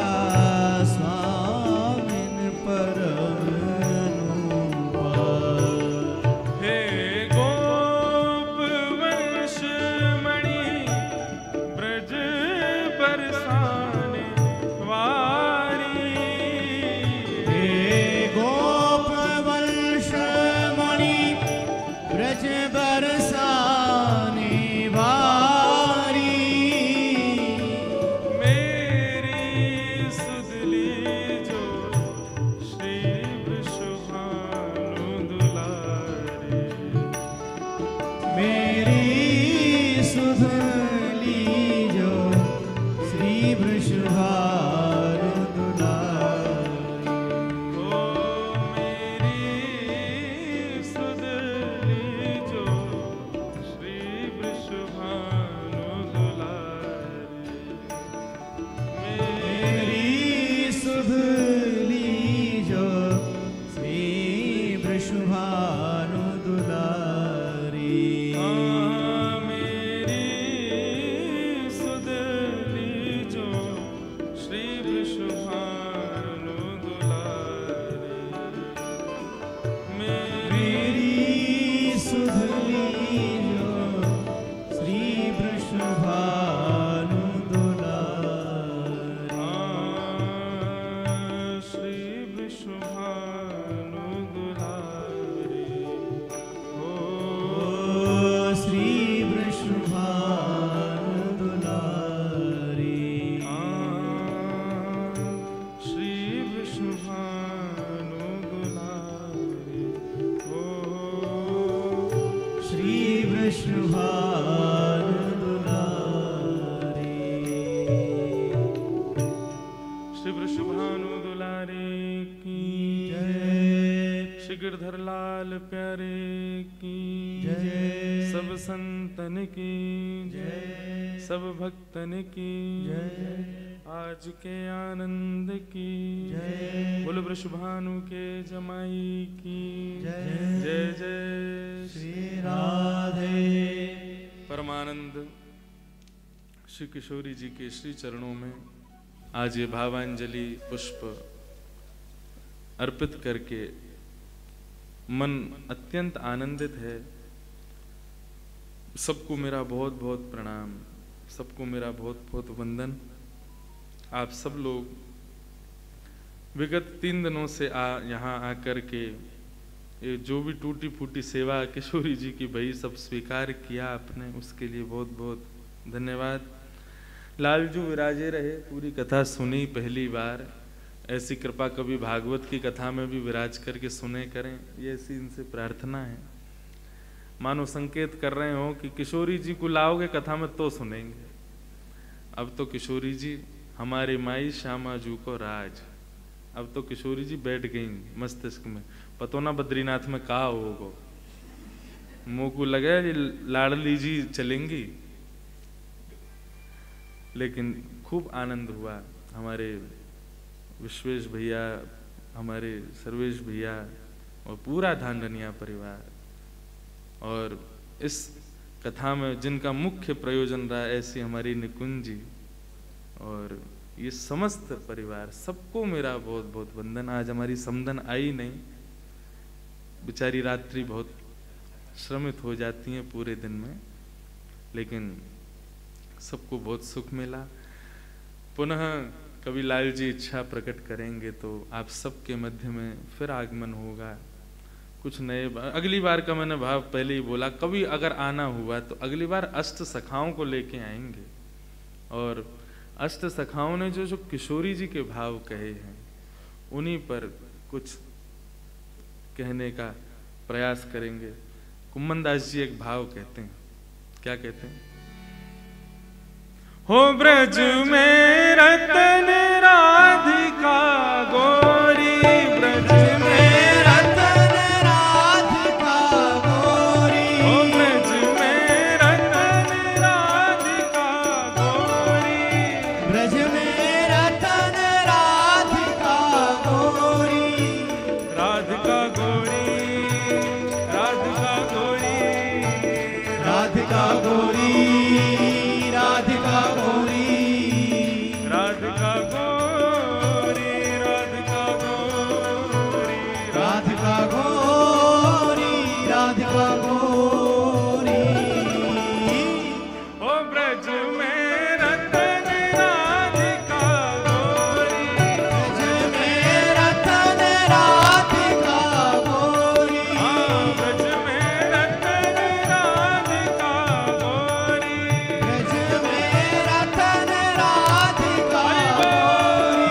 A: सब संतन की जय, सब भक्तन की जय, आज के आनंद की जय, बोल वृषभानु के जमाई की जय, जय जय
B: श्री राधे।
A: परमानंद श्री किशोरी जी के श्री चरणों में आज ये भावांजलि पुष्प अर्पित करके मन अत्यंत आनंदित है। सबको मेरा बहुत बहुत प्रणाम, सबको मेरा बहुत बहुत वंदन। आप सब लोग विगत 3 दिनों से यहाँ आकर के ये जो भी टूटी फूटी सेवा किशोरी जी की भई सब स्वीकार किया आपने, उसके लिए बहुत बहुत धन्यवाद। लालजू विराजे रहे, पूरी कथा सुनी पहली बार, ऐसी कृपा कभी भागवत की कथा में भी विराज करके सुने करें, ये ऐसी इनसे प्रार्थना है। मानो संकेत कर रहे हो कि किशोरी जी को लाओगे कथा में तो सुनेंगे। अब तो किशोरी जी हमारी माई श्यामा जू को राज, अब तो किशोरी जी बैठ गई मस्तिष्क में, पतो ना बद्रीनाथ में कहा होगो, मुंह को लगे लाडली जी चलेंगी। लेकिन खूब आनंद हुआ। हमारे विश्वेश भैया, हमारे सर्वेश भैया और पूरा धांधनिया परिवार, और इस कथा में जिनका मुख्य प्रयोजन रहा ऐसी हमारी निकुंज जी और ये समस्त परिवार, सबको मेरा बहुत बहुत वंदन। आज हमारी समधन आई नहीं, बेचारी रात्रि बहुत श्रमित हो जाती हैं पूरे दिन में, लेकिन सबको बहुत सुख मिला। पुनः कभी लाल जी इच्छा प्रकट करेंगे तो आप सबके मध्य में फिर आगमन होगा। कुछ नए, अगली बार का मैंने भाव पहले ही बोला, कभी अगर आना हुआ तो अगली बार अष्ट सखाओं को लेके आएंगे, और अष्ट सखाओं ने जो जो किशोरी जी के भाव कहे हैं उन्हीं पर कुछ कहने का प्रयास करेंगे। कुम्मन दास जी एक भाव कहते हैं, क्या कहते हैं? हो ब्रज में रतन राधिका गोरी, ब्रज में
B: रतन राधिका गोरी,
A: हो ब्रज में रतन राधिका गोरी,
B: ब्रज में रतन राधिका गोरी,
A: राधिका गोरी, राधिका गोरी,
B: राधिका गोरी, राधिका गोरी,
A: राधिका गोरी, राधिका गोरी,
B: राधिका गोरी, राधिका गोरी,
A: ओ ब्रज में रतन राधिका गोरी,
B: ब्रज में रतन राधिका गोरी,
A: ब्रज में रतन राधिका गोरी,
B: ब्रज में रतन राधिका गोरी।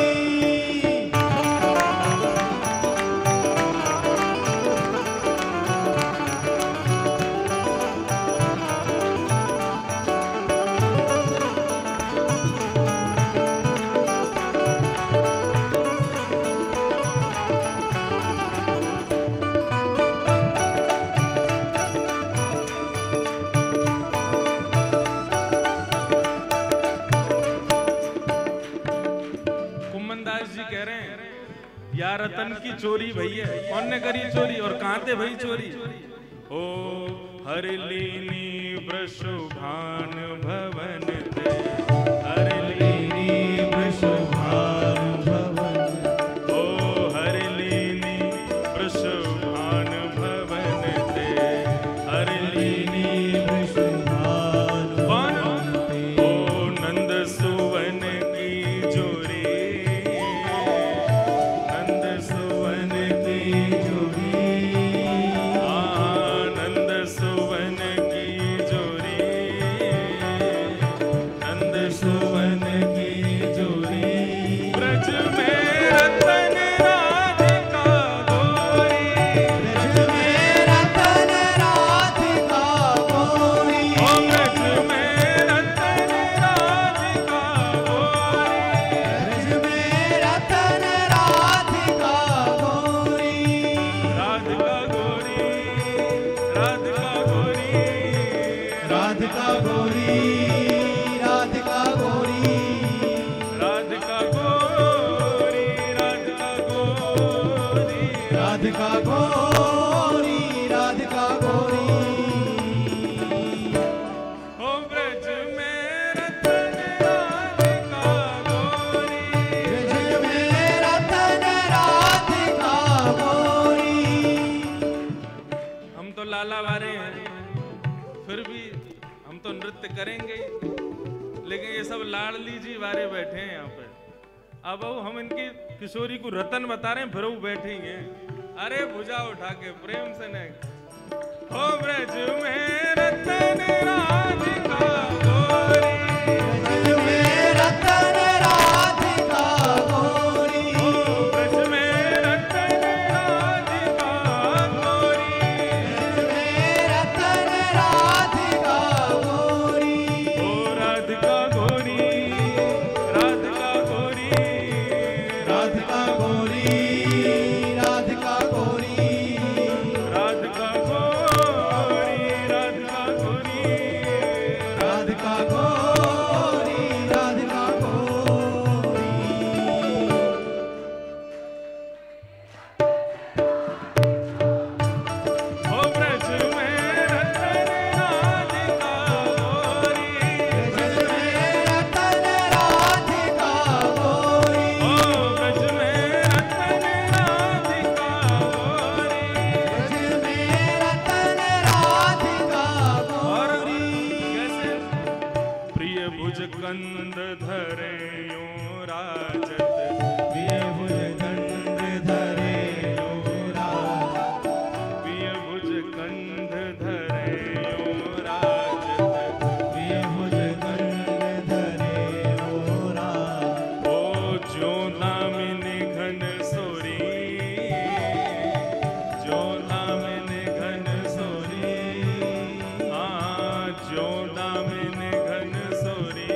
A: कुम्मन दास जी कह रहे हैं, या रतन की चोरी भैया, कौन ने करी चोरी और कहां थे भाई चोरी? ओ हर लीनी वृषभान भवन ते, हर लीनी वृषभान भवन, ओ हर लीनी वृषभान भवन ते, हर लीनी
B: वृषभान
A: कौन? ओ नंद सुवन की जोरी, नंद सुवन की
B: जोड़ी,
A: आनंद सुवन की जोरी,
B: गौरी राधिका गौरी
A: राधिका गौरी राधिका गौरी
B: राधिका गौरी राधिका गौरी
A: ओ ब्रज में रतन राधिका गौरी
B: ब्रज में रतन राधिका गौरी।
A: हम तो लाला वारे हैं, फिर भी हम तो नृत्य करेंगे ही, लेकिन ये सब लाडली जी वारे बैठे हैं यहाँ पे। अब हम इनकी किशोरी को रतन बता रहे हैं, फिर वो बैठे ही हैं। अरे भुजा उठा के प्रेम से नहीं। हो ब्रज में रतन राधिका गौरी
B: ब्रज में रतन राधिका गौरी
A: हो ब्रज में रतन राधिका गौरी
B: ब्रज में रतन राधिका गौरी
A: ओ राधिका गौरी राधिका गौरी
B: राधिका गौरी राधिका गौरी
A: राधिका गौरी राधिका गौरी
B: राधिका गौरी राधिका गौरी।
A: हो ब्रज में रतन राधिका गौरी
B: ब्रज में रतन राधिका गौरी
A: हो ब्रज में रतन राधिका गौरी
B: ब्रज में रतन राधिका गौरी।
A: कैसे प्रिय भुज कंद धरे यूं राजत
B: प्रिय भुज कंद धरे यूं राजत
A: प्रिय भुज कंद धरे यूं राजत
B: प्रिय भुज कंद धरे यूं राजत
A: ओ जो नामिनी घन सोरी जो नामिनी घन सोरी जो नामिनी घन सोरी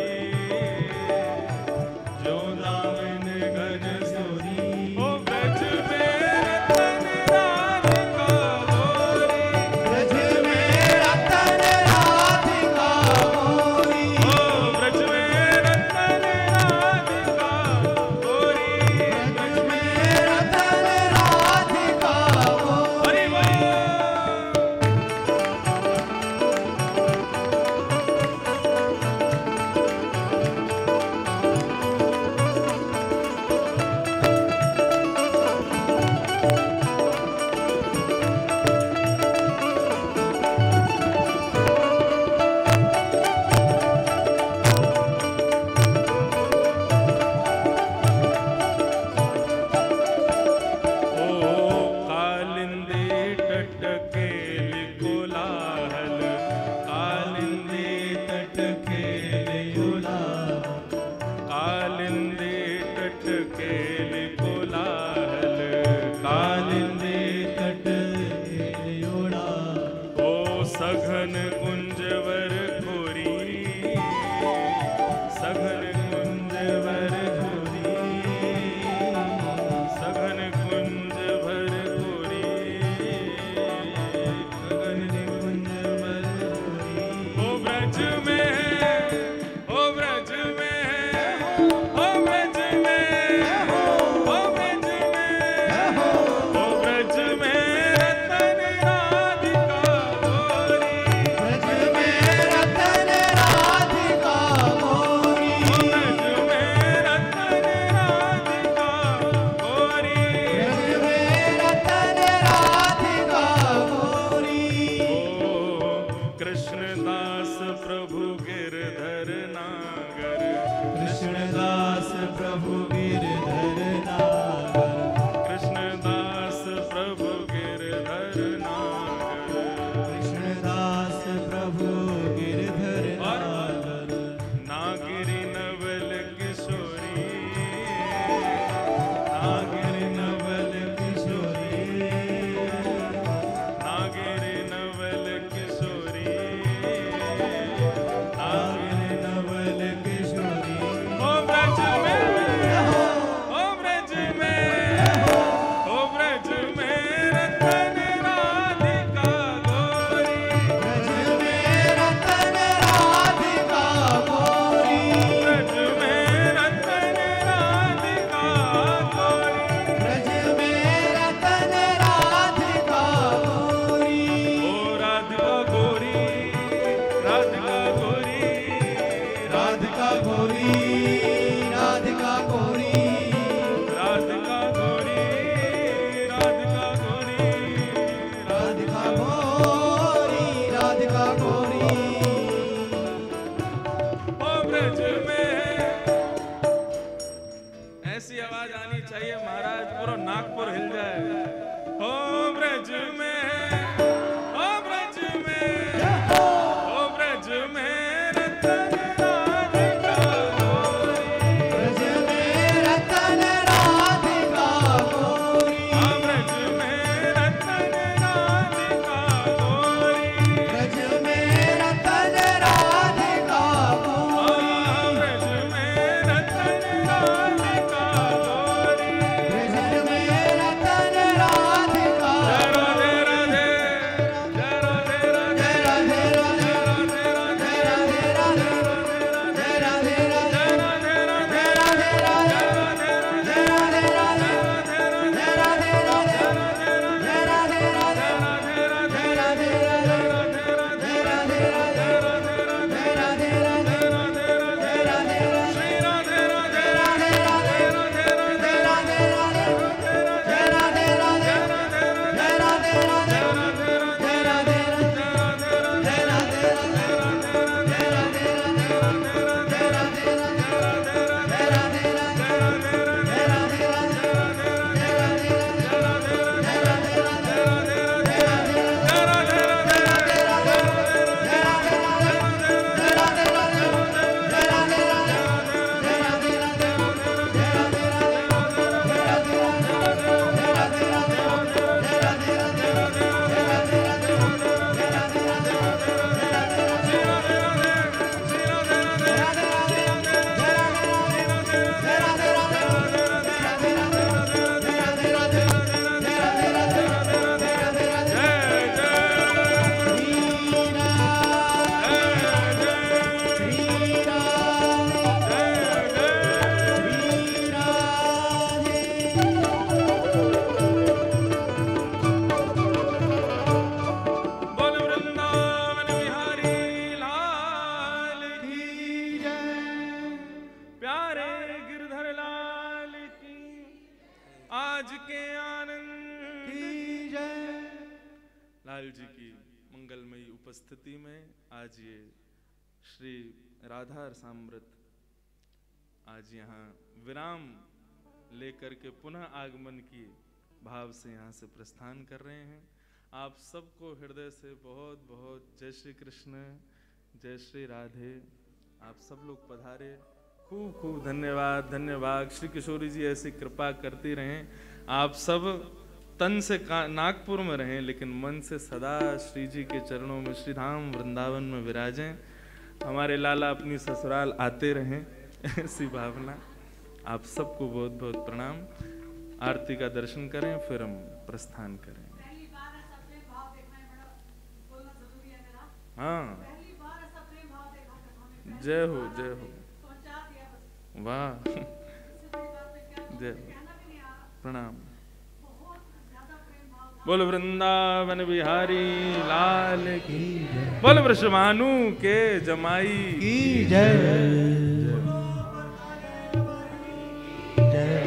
A: जो नामिनी घन सोरी ओ ब्रज में रतन राधिका गौरी
B: ब्रज में रतन राधिका गौरी
A: ओ ब्रज में रतन राधिका गौरी
B: ब्रज में रतन राधिका गौरी।
A: हरि बोल। ओ कालिंदी टटके कोलाहल कालिंदी टटके कालिंदी टटके कोलाहल कालिंदी ओ सघन कुंजवर खोरी सघन कुंजवर खोरी सघन कुंज भर खोरी सघन कुंज भर खोरी ओ ब्रज में ओ ब्रज में ओ ब्रज में ओ ब्रज में ओ ब्रज में रतन राधिका गौरी
B: ब्रज में रतन राधिका गौरी
A: ओ ब्रज में रतन राधिका गौरी
B: ब्रज में रतन राधिका गौरी।
A: ओ कृष्णदास प्रभु गिरधर नागर
B: कृष्णदास प्रभु गिरधर नागर
A: कृष्णदास प्रभु गिरधर नागर
B: कृष्णदास प्रभु गिरधर नागर
A: नागिरी नवल किशोरी नागिरी नवल किशोरी नागिरी नवल किशोरी नागिरी नवल
B: किशोरी
A: ओ ब्रज में ओ ब्रज में पूरा नागपुर हिल जाए। हो ब्रज में, हो ब्रज में, हो ब्रज में रतन राधिका गोरी,
B: ब्रज में रतन राधिका गोरी,
A: ब्रज में रतन राधिका गोरी,
B: ब्रज में रतन राधिका गोरी,
A: ब्रज में रतन राधिका गोरी।
B: ब्रज में रतन राधिका
A: राधे राधे, जय राधे राधे,
B: जय राधे राधे,
A: जय राधे राधे,
B: जय राधे राधे,
A: जय राधे राधे,
B: जय राधे राधे,
A: जय राधे राधे,
B: जय राधे राधे, जय राधे राधे, जय राधे राधे, जय राधे राधे, जय राधे राधे, जय राधे राधे,
A: श्री राधे राधे,
B: राधे राधे,
A: राधे राधे,
B: जय राधे राधे, जय राधे राधे, जय राधे राधे, जय राधे राधे, जय राधे राधे, जय राधे राधे, जय राधे राधे, जय राधे राधे, जय राधे राधे, जय राधे
A: बोल वृंदावन बिहारी लाल की, प्यारे गिरधर लाल की, आज के आनंद की जय। लाल जी की मंगलमयी उपस्थिति में आज ये श्री राधा रसामृत आज यहाँ विराम लेकर के पुनः आगमन की भाव से यहाँ से प्रस्थान कर रहे हैं। आप सबको हृदय से बहुत बहुत जय श्री कृष्ण, जय श्री राधे। आप सब लोग पधारे, खूब खूब धन्यवाद धन्यवाद। श्री किशोरी जी ऐसी कृपा करती रहें, आप सब तन से नागपुर में रहें लेकिन मन से सदा श्री जी के चरणों में श्री धाम वृंदावन में विराजें। हमारे लाला अपनी ससुराल आते रहें, ऐसी भावना। आप सबको बहुत बहुत प्रणाम। आरती का दर्शन करें फिर हम प्रस्थान करें। हाँ, जय हो जय हो, वाह, जय हो, प्रणाम। बोल वृंदावन बिहारी लाल की, बोल वृषभानु के जमाई
B: की जय। जय